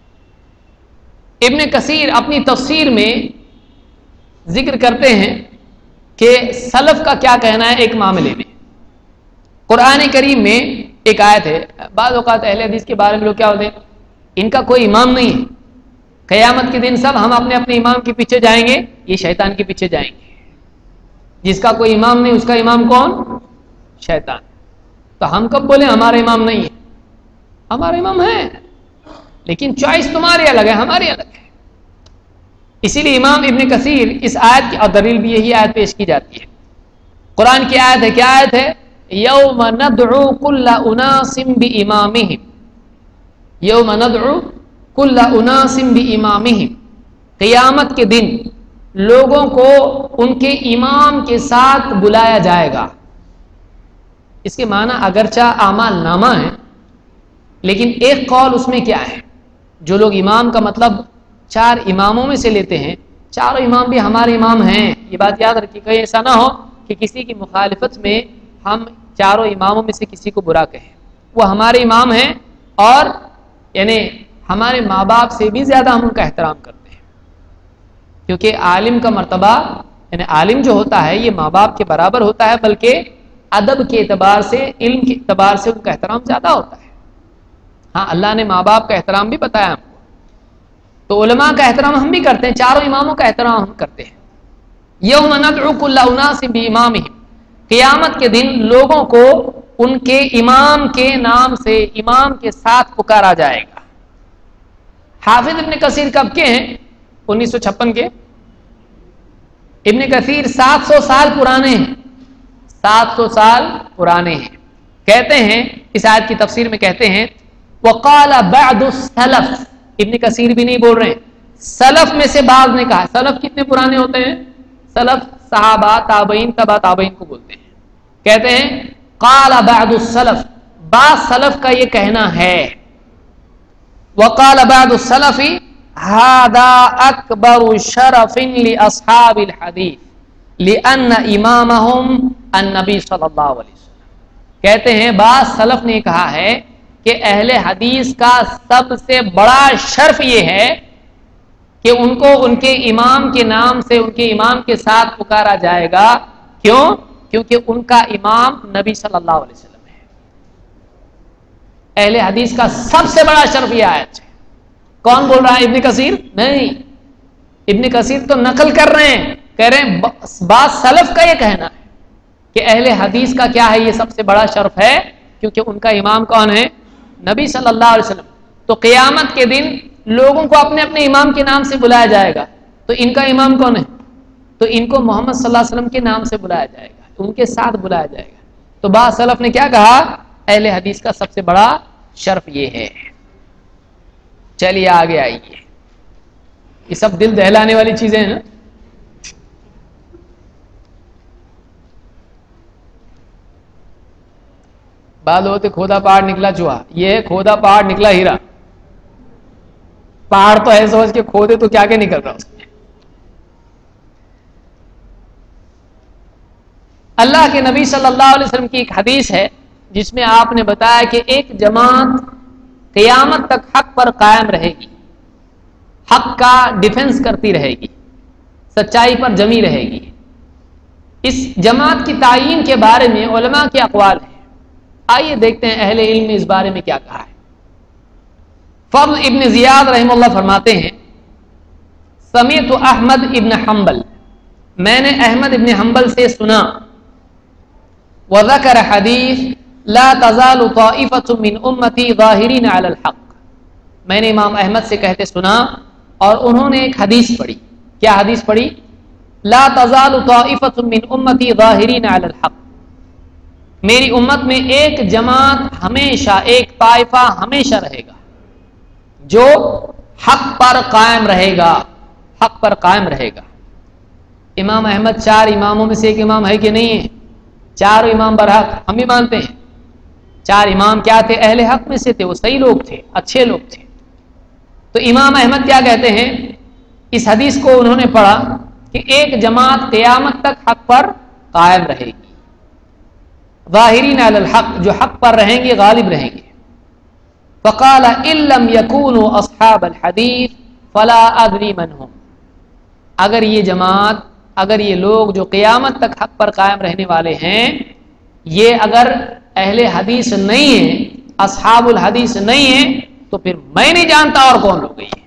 Speaker 1: ابن کثیر اپنی تفسیر میں ذکر کرتے ہیں کہ سلف کا کیا کہنا ہے ایک معاملے میں. قرآن کریم میں ایک آیت ہے. بعض اوقات اہل حدیث کے بارے میں لوگ کیا ہوتے ہیں؟ ان کا کوئی امام نہیں ہے، قیامت کے دن سب ہم اپنے اپنے امام کے پیچھے جائیں گے، یہ شیطان کے پیچھے جائیں گے. جس کا کوئی امام نہیں اس کا امام کون؟ شیطان. تو ہم کب بولے ہمارا امام نہیں ہے؟ ہمارا امام ہے، لیکن چوائس تمہاری الگ ہے، ہماری الگ ہے. اسی لیے امام ابن کثیر اس آیت کی، اور دلیل بھی یہی آیت پیش کی جاتی ہے. قرآن کی آیت ہے، کیا آیت ہے؟ یوم ندعو کل اناس بامامہم، یوم ندعو کل اناس بامامہم، قیامت کے دن لوگوں کو ان کے امام کے ساتھ بلایا جائے گا. اس کے معنی اگرچہ اعمال نامہ ہے لیکن ایک قول اس میں کیا ہے، جو لوگ امام کا مطلب چار اماموں میں سے لیتے ہیں، چاروں امام بھی ہمارے امام ہیں، یہ بات یاد رکھیے، کہیں ایسا نہ ہو کہ کسی کی مخالفت میں ہم چاروں اماموں میں سے کسی کو برا کہیں، وہ ہمارے امام ہیں، اور یعنی ہمارے ماں باپ سے بھی زیادہ ہم ان کا احترام کرتے ہیں، کیونکہ عالم کا مرتبہ، یعنی عالم جو ہوتا ہے یہ ماں باپ کے برابر ہوتا ہے، بلکہ ادب کے اعتبار سے، علم کے اعتبار سے ان کا احترام زیادہ ہوتا ہے۔ ہاں اللہ نے ماں باپ کا احترام بھی بتایا ہم کو، تو علماء کا احترام ہم بھی کرتے ہیں، چاروں اماموں کا احترام ہم کرتے ہیں۔ یوم ندعو کل اناس بامامہم، قیامت کے دن لوگوں کو ان کے امام کے نام سے، امام کے ساتھ پکارا جائے گا۔ حافظ ابن کثیر کب کے ہیں؟ انیس سو چھپن کے۔ ابن کثیر سات سو سال پرانے ہیں، سات سو سال پرانے ہیں۔ کہتے ہیں اس آیت کی تفسیر میں کہتے ہیں وقال بعض السلف، ابن کثیر بھی نہیں بول رہے ہیں، سلف میں سے بعض نے کہا۔ سلف کتنے پرانے ہوتے ہیں؟ سلف صحابہ، تابعین، تبع تابعین کو بولتے ہیں۔ کہتے ہیں قال بعض السلف، بعض سلف کا یہ کہنا ہے، وقال بعض السلف هذا اکبر شرف لاصحاب الحدیث لان امامهم النبی صلی اللہ علیہ وسلم۔ کہتے ہیں بعض سلف نے کہا ہے کہ اہل حدیث کا سب سے بڑا شرف یہ ہے کہ ان کو ان کے امام کے نام سے، ان کے امام کے ساتھ پکارا جائے گا۔ کیوں؟ کیونکہ ان کا امام نبی صلی اللہ علیہ وسلم ہے۔ اہل حدیث کا سب سے بڑا شرف یہ آیت ہے۔ کون بول رہا ہے؟ ابن کثیر نہیں، ابن کثیر تو نقل کر رہے ہیں، کہہ رہے ہیں بعض سلف کا یہ کہنا ہے کہ اہل حدیث کا کیا ہے، یہ سب سے بڑا شرف ہے، کیونکہ ان کا امام کون ہے؟ نبی صلی اللہ علیہ وسلم۔ تو قیامت کے دن لوگوں کو اپنے اپنے امام کے نام سے بلایا جائے گا، تو ان کا امام کون ہے؟ تو ان کو محمد صلی اللہ علیہ وسلم کے نام سے بلایا جائے گا، ان کے ساتھ بلایا جائے گا۔ تو بعض سلف نے کیا کہا؟ اہل حدیث کا سب سے بڑا شرف یہ ہے۔ چلیے آگے آئیے، یہ سب دل دہلانے والی چیزیں ہیں نا۔ بعد ہوتے کھودا پہاڑ نکلا چوہا، یہ ہے کھودا پہاڑ نکلا ہیرا۔ پہاڑ تو ہے سمجھ کے، کھودے تو کیا کیا نکل رہا اس میں۔ اللہ کے نبی صلی اللہ علیہ وسلم کی ایک حدیث ہے جس میں آپ نے بتایا کہ ایک جماعت قیامت تک حق پر قائم رہے گی، حق کا ڈیفنس کرتی رہے گی، سچائی پر جمی رہے گی۔ اس جماعت کی تعین کے بارے میں علماء کے اقوال ہیں، آئیے دیکھتے ہیں اہل علم نے اس بارے میں کیا کہا ہے۔ فضل ابن زیاد رحمہ اللہ فرماتے ہیں سمعت احمد ابن حنبل، میں نے احمد ابن حنبل سے سنا، وذکر حدیث لا تزال طائفة من امتی ظاہرین علی الحق، میں نے امام احمد سے کہتے سنا اور انہوں نے ایک حدیث پڑھی۔ کیا حدیث پڑھی؟ لا تزال طائفة من امتی ظاہرین علی الحق، میری امت میں ایک جماعت ہمیشہ، ایک طائفہ ہمیشہ رہے گا جو حق پر قائم رہے گا، حق پر قائم رہے گا۔ امام احمد چار اماموں میں سے ایک امام ہے کہ نہیں ہے؟ چار امام برحق، ہم بھی مانتے ہیں۔ چار امام کیا تھے؟ اہل حق میں سے تھے، وہ صحیح لوگ تھے، اچھے لوگ تھے۔ تو امام احمد کیا کہتے ہیں؟ اس حدیث کو انہوں نے پڑھا کہ ایک جماعت قیامت تک حق پر قائم رہے گی، ظاہرین علی الحق، جو حق پر رہیں گے، غالب رہیں گے۔ فقال ان لم يكونوا اصحاب الحديث فلا ادري من هم، اگر یہ جماعت، اگر یہ لوگ جو قیامت تک حق پر قائم رہنے والے ہیں، یہ اگر اہل حدیث نہیں ہیں، اصحاب الحدیث نہیں ہیں، تو پھر میں نہیں جانتا اور کون لوگ ہیں۔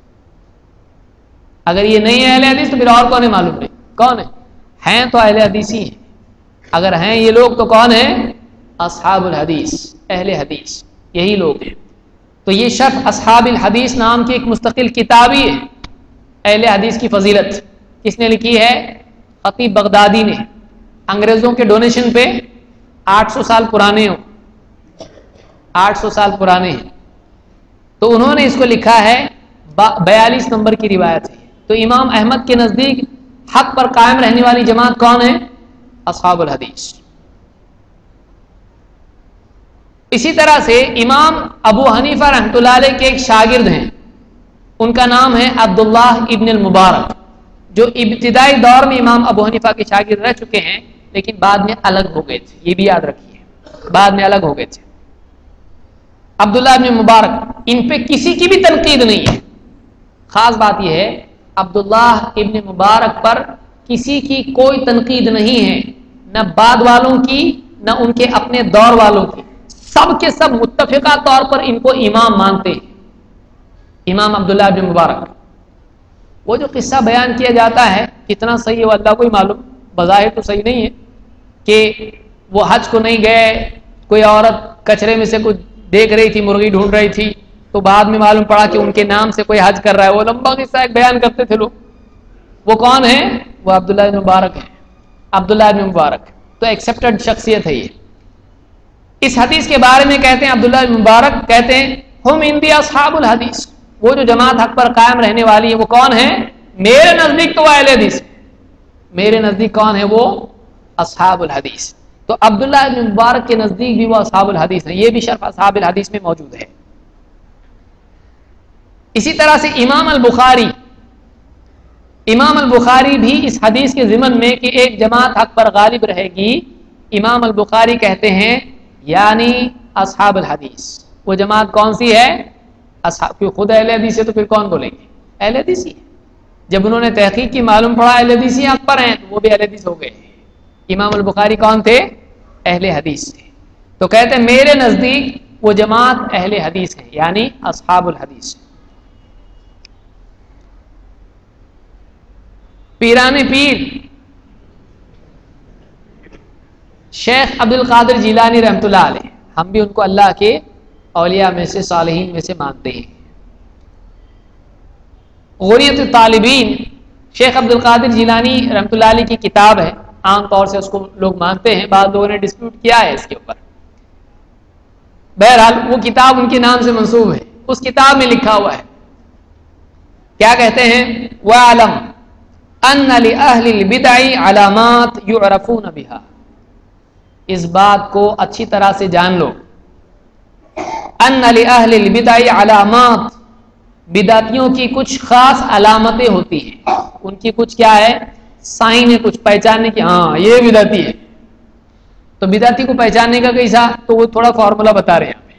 Speaker 1: اگر یہ نہیں ہے اہل حدیث تو پھر اور کون ہے معلوم نہیں کون ہے۔ ہیں تو اہل حدیث ہی ہیں، اگر ہیں یہ لوگ تو کون ہیں؟ اصحاب الحدیث، اہل حدیث، یہی لوگ ہیں۔ تو یہ شرح اصحاب الحدیث نام کی ایک مستقل کتاب ہی ہے، اہل حدیث کی فضیلت کس نے لکھی ہے؟ خطیب بغدادی نے، انگریزوں کے ڈونیشن پہ، آٹھ سو سال پرانے ہوں، آٹھ سو سال پرانے ہیں، تو انہوں نے اس کو لکھا ہے، بیالیس نمبر کی روایت ہے۔ تو امام احمد کے نزدیک حق پر قائم رہنے والی جماعت کون ہے؟ اصحاب الحدیث۔ اسی طرح سے امام ابو حنیفہ رحمۃ اللہ علیہ کے ایک شاگرد ہیں، ان کا نام ہے عبداللہ ابن المبارک، جو ابتدائی دور میں امام ابو حنیفہ کے شاگرد رہ چکے ہیں، لیکن بعد میں الگ ہو گئے تھے، یہ بھی یاد رکھیے، بعد میں الگ ہو گئے تھے۔ عبداللہ ابن مبارک، ان پہ کسی کی بھی تنقید نہیں ہے۔ خاص بات یہ ہے عبداللہ ابن مبارک پر کسی کی کوئی تنقید نہیں ہے، نہ بعد والوں کی نہ ان کے اپنے دور والوں کی، سب کے سب متفقہ طور پر ان کو امام مانتے ہیں، امام عبداللہ ابن مبارک۔ وہ جو قصہ بیان کیا جاتا ہے کتنا صحیح ہے وہ اللہ کو ہی معلوم، بظاہر تو صحیح نہیں ہے کہ وہ حج کو نہیں گئے، کوئی عورت کچرے میں سے کچھ دیکھ رہی تھی، مرغی ڈھونڈ رہی تھی، تو بعد میں معلوم پڑا کہ ان کے نام سے کوئی حج کر رہا ہے، وہ لمبا قصہ ایک بیان کرتے تھے لوگ۔ وہ کون ہے؟ وہ عبداللہ ابن مبارک ہے، عبداللہ ابن مبارک تو ایکسیپٹڈ شخصیت ہے یہ۔ اس حدیث کے بارے میں کہتے ہیں عبداللہ ابن مبارک کہتے ہیں ہم عندی اصحاب الحدیث، وہ جو جماعت حق پر قائم رہنے والی ہے وہ کون ہے؟ میرے نزدیک تو وہ اہل حدیث، میرے نزدیک کون ہے؟ وہ اصحاب الحدیث۔ تو عبداللہ ابن مبارک کے نزدیک بھی وہ اصحاب الحدیث ہیں، یہ بھی شرح اصحاب الحدیث میں موجود ہے۔ اسی طرح سے امام البخاری، امام البخاری بھی اس حدیث کے ضمن میں کہ ایک جماعت حق پر غالب رہے گی، امام البخاری کہتے ہیں یعنی اصحاب الحدیث، وہ جماعت کون سی ہے؟ اصحاب، کیوں خود اہل حدیث ہے تو پھر کون بولیں گے؟ اہل حدیث ہی ہے۔ جب انہوں نے تحقیق کی معلوم پڑا اہل حدیث ہی حق پر ہیں تو وہ بھی اہل حدیث ہو گئے۔ امام البخاری کون تھے؟ اہل حدیث تھے۔ تو کہتے ہیں میرے نزدیک وہ جماعت اہل حدیث ہے، یعنی اصحاب الحدیث۔ پیران پیر شیخ عبد القادر جیلانی رحمۃ اللہ علیہ، ہم بھی ان کو اللہ کے اولیاء میں سے، صالحین میں سے مانتے ہیں۔ غنیۃ الطالبین شیخ عبد القادر جیلانی رحمۃ اللہ علیہ کی کتاب ہے، عام طور سے اس کو لوگ مانتے ہیں، بعض لوگوں نے ڈسپیوٹ کیا ہے اس کے اوپر، بہرحال وہ کتاب ان کے نام سے منسوب ہے۔ اس کتاب میں لکھا ہوا ہے، کیا کہتے ہیں؟ وَعَلَمْ أَنَّ لِأَهْلِ الْبِدْعِ عَلَامَاتٍ يُعْرَفُونَ بِهَا، اس بات کو اچھی طرح سے جان لو، أَنَّ لِأَهْلِ الْبِدْعِ عَلَامَاتٍ، بدعتیوں کی کچھ خاص علامتیں ہوتی ہیں، ان کی کچھ کیا ہے؟ سائن ہے، کچھ پہچاننے کی، ہاں یہ بدعتی ہے۔ تو بدعتی کو پہچاننے کا کیسا؟ تو وہ تھوڑا فارمولا بتا رہے ہیں ہمیں،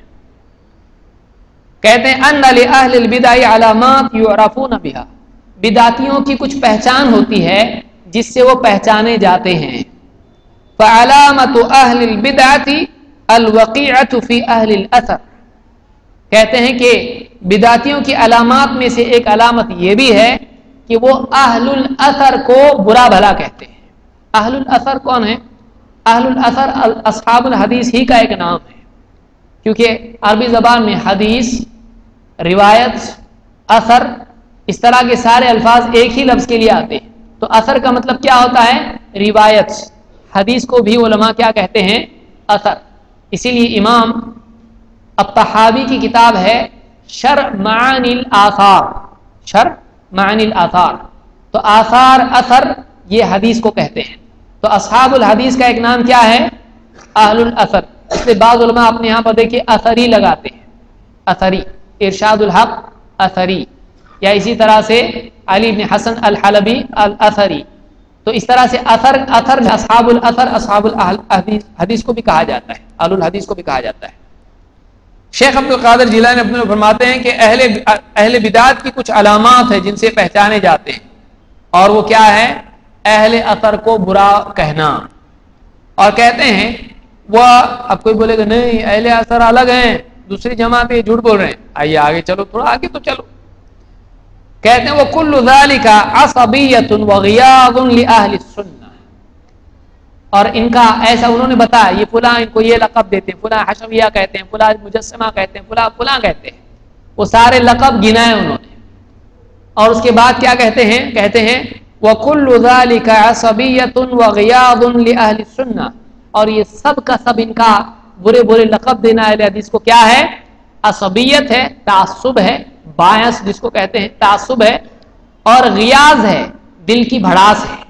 Speaker 1: کہتے ہیں ان لأہل البدع علامات یعرفون بها، بدعتیوں کی کچھ پہچان ہوتی ہے جس سے وہ پہچانے جاتے ہیں۔ فعلامۃ اہل البدعۃ الوقیعۃ فی اہل الاثر، کہتے ہیں کہ بدعتیوں کی علامات میں سے ایک علامت یہ بھی ہے کہ وہ اہل الاثر کو برا بھلا کہتے ہیں۔ اہل الاثر کون ہے؟ اہل الاثر اصحاب الحدیث ہی کا ایک نام ہے، کیونکہ عربی زبان میں حدیث، روایت، اثر، اس طرح کے سارے الفاظ ایک ہی لفظ کے لیے آتے ہیں۔ تو اثر کا مطلب کیا ہوتا ہے؟ روایت۔ حدیث کو بھی علماء کیا کہتے ہیں؟ اثر۔ اسی لیے امام الطحاوی کی کتاب ہے شرح معانی الاثار، شرح معانی الاثار، تو آثار، اثر، یہ حدیث کو کہتے ہیں۔ تو اصحاب الحدیث کا ایک نام کیا ہے؟ اہل الاثر۔ اس لیے بعض علماء اپنے یہاں پر دیکھیے اثری لگاتے ہیں، اثری، ارشاد الحق اثری، یا اسی طرح سے علی بن حسن الحلبی الاثری۔ تو اس طرح سے اثر، اثر اصحاب الاثر، اصحاب الحدیث حدیث کو بھی کہا جاتا ہے، اہل الحدیث کو بھی کہا جاتا ہے۔ شیخ عبد القادر جیلانی اپنے فرماتے ہیں کہ اہل اہل بدعت کی کچھ علامات ہیں جن سے پہچانے جاتے ہیں، اور وہ کیا ہے؟ اہل اثر کو برا کہنا، اور کہتے ہیں وہ، اب کوئی بولے گا نہیں اہل اثر الگ ہیں، دوسری جماعت یہ جھوٹ بول رہے ہیں، آئیے آگے چلو، تھوڑا آگے تو چلو۔ کہتے ہیں وہ کل ذالک عصبیۃ وغیاظ لاہل السنہ، اور ان کا ایسا انہوں نے بتایا، یہ فلاں ان کو یہ لقب دیتے ہیں، فلاں حشویہ کہتے ہیں، فلاں مجسمہ کہتے ہیں، فلاں فلاں کہتے ہیں، وہ سارے لقب گنائے انہوں نے۔ اور اس کے بعد کیا کہتے ہیں؟ کہتے ہیں وَكُلُّ ذَلِكَ عَصَبِيَّةٌ وَغِيَاظٌ لِأَهْلِ السُّنَّةِ، اور یہ سب کا سب ان کا برے برے لقب دینا اہل حدیث کو کیا ہے؟ عصبیت ہے، تعصب ہے، بایس جس کو کہتے ہیں، تعصب ہے، اور غیاظ ہے، دل کی بھڑاس ہے۔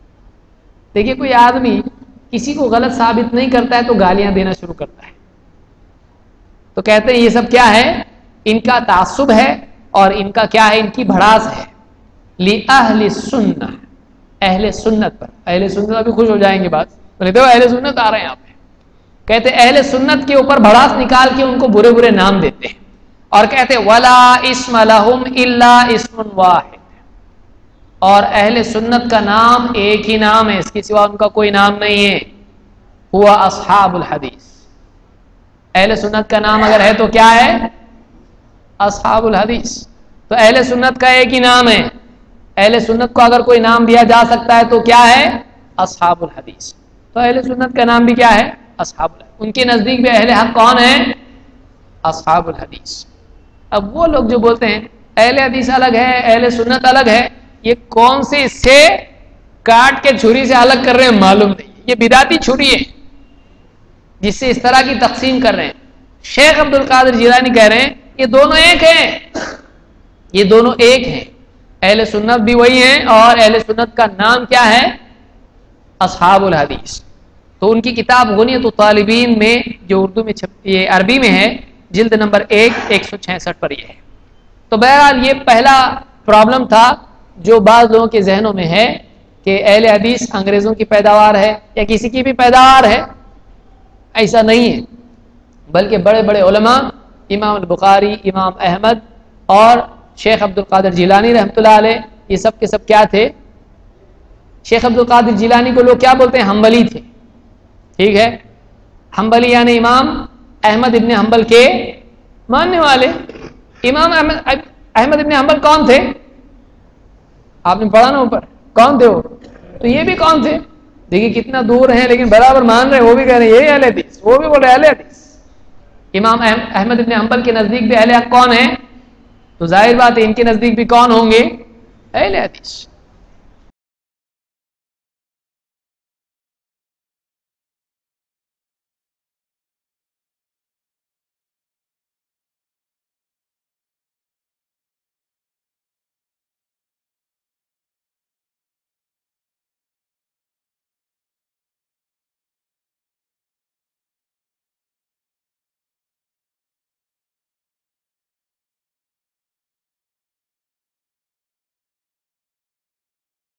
Speaker 1: دیکھیے کوئی آدمی کسی کو غلط ثابت نہیں کرتا ہے تو گالیاں دینا شروع کرتا ہے، تو کہتے ہیں یہ سب کیا ہے؟ ان کا تعصب ہے اور ان کا کیا ہے؟ ان کی بھڑاس ہے لِأَهْلِ السُّنَّةِ، اہل سنت پر. اہل سنت ابھی خوش ہو جائیں گے بات، بولے تو اہل سنت آ رہے ہیں یہاں پہ. کہتے اہل سنت کے اوپر بھڑاس نکال کے ان کو برے برے نام دیتے ہیں اور کہتے وَلَا اسْمَ لَهُمْ إِلَّا اسْمٌ وَاحِدٌ، اور اہل سنت کا نام ایک ہی نام ہے، اس کے سوا ان کا کوئی نام نہیں ہے، ہوا اصحاب الحدیث. اہل سنت کا نام اگر ہے تو کیا ہے؟ اصحاب الحدیث. تو اہل سنت کا ایک ہی نام ہے، اہل سنت کو اگر کوئی نام دیا جا سکتا ہے تو کیا ہے؟ اصحاب الحدیث. تو اہل سنت کا نام بھی کیا ہے؟ اصحاب الحدیث. ان کے نزدیک بھی اہل حق کون ہے؟ اصحاب الحدیث. اب وہ لوگ جو بولتے ہیں اہل حدیث الگ ہے اہل سنت الگ ہے، یہ کون سے اس سے کاٹ کے چھری سے الگ کر رہے ہیں معلوم نہیں. یہ بدعتی چھری ہے جس سے اس طرح کی تقسیم کر رہے ہیں. شیخ عبد القادر جیلانی کہہ رہے ہیں یہ دونوں ایک ہیں، یہ دونوں ایک ہیں، اہل سنت بھی وہی ہیں اور اہل سنت کا نام کیا ہے؟ اصحاب الحدیث. تو ان کی کتاب غنیۃ الطالبین میں جو اردو میں چھپ یہ عربی میں ہے، جلد نمبر ایک ایک سو چھیاسٹھ پر یہ ہے. تو بہرحال یہ پہلا پرابلم تھا جو بعض لوگوں کے ذہنوں میں ہے کہ اہل حدیث انگریزوں کی پیداوار ہے یا کسی کی بھی پیداوار ہے. ایسا نہیں ہے، بلکہ بڑے بڑے علماء امام البخاری، امام احمد اور شیخ عبد القادر جیلانی رحمۃ اللہ علیہ، یہ سب کے سب کیا تھے؟ شیخ عبد القادر جیلانی کو لوگ کیا بولتے ہیں؟ حنبلی تھے. ٹھیک ہے، حنبلی یعنی امام احمد ابن حنبل کے ماننے والے. امام احمد احمد ابن حنبل کون تھے؟ آپ نے پڑھا نا اوپر، کون تھے وہ؟ تو یہ بھی کون تھے؟ دیکھیے کتنا دور ہیں لیکن برابر مان رہے ہیں. وہ بھی کہہ رہے ہیں یہی اہل حدیث، وہ بھی بول رہے اہل حدیث. امام احمد ابن حنبل کے نزدیک بھی اہل حق کون ہیں؟ تو ظاہر بات ہے ان کے نزدیک بھی کون ہوں گے؟ اہل حدیث.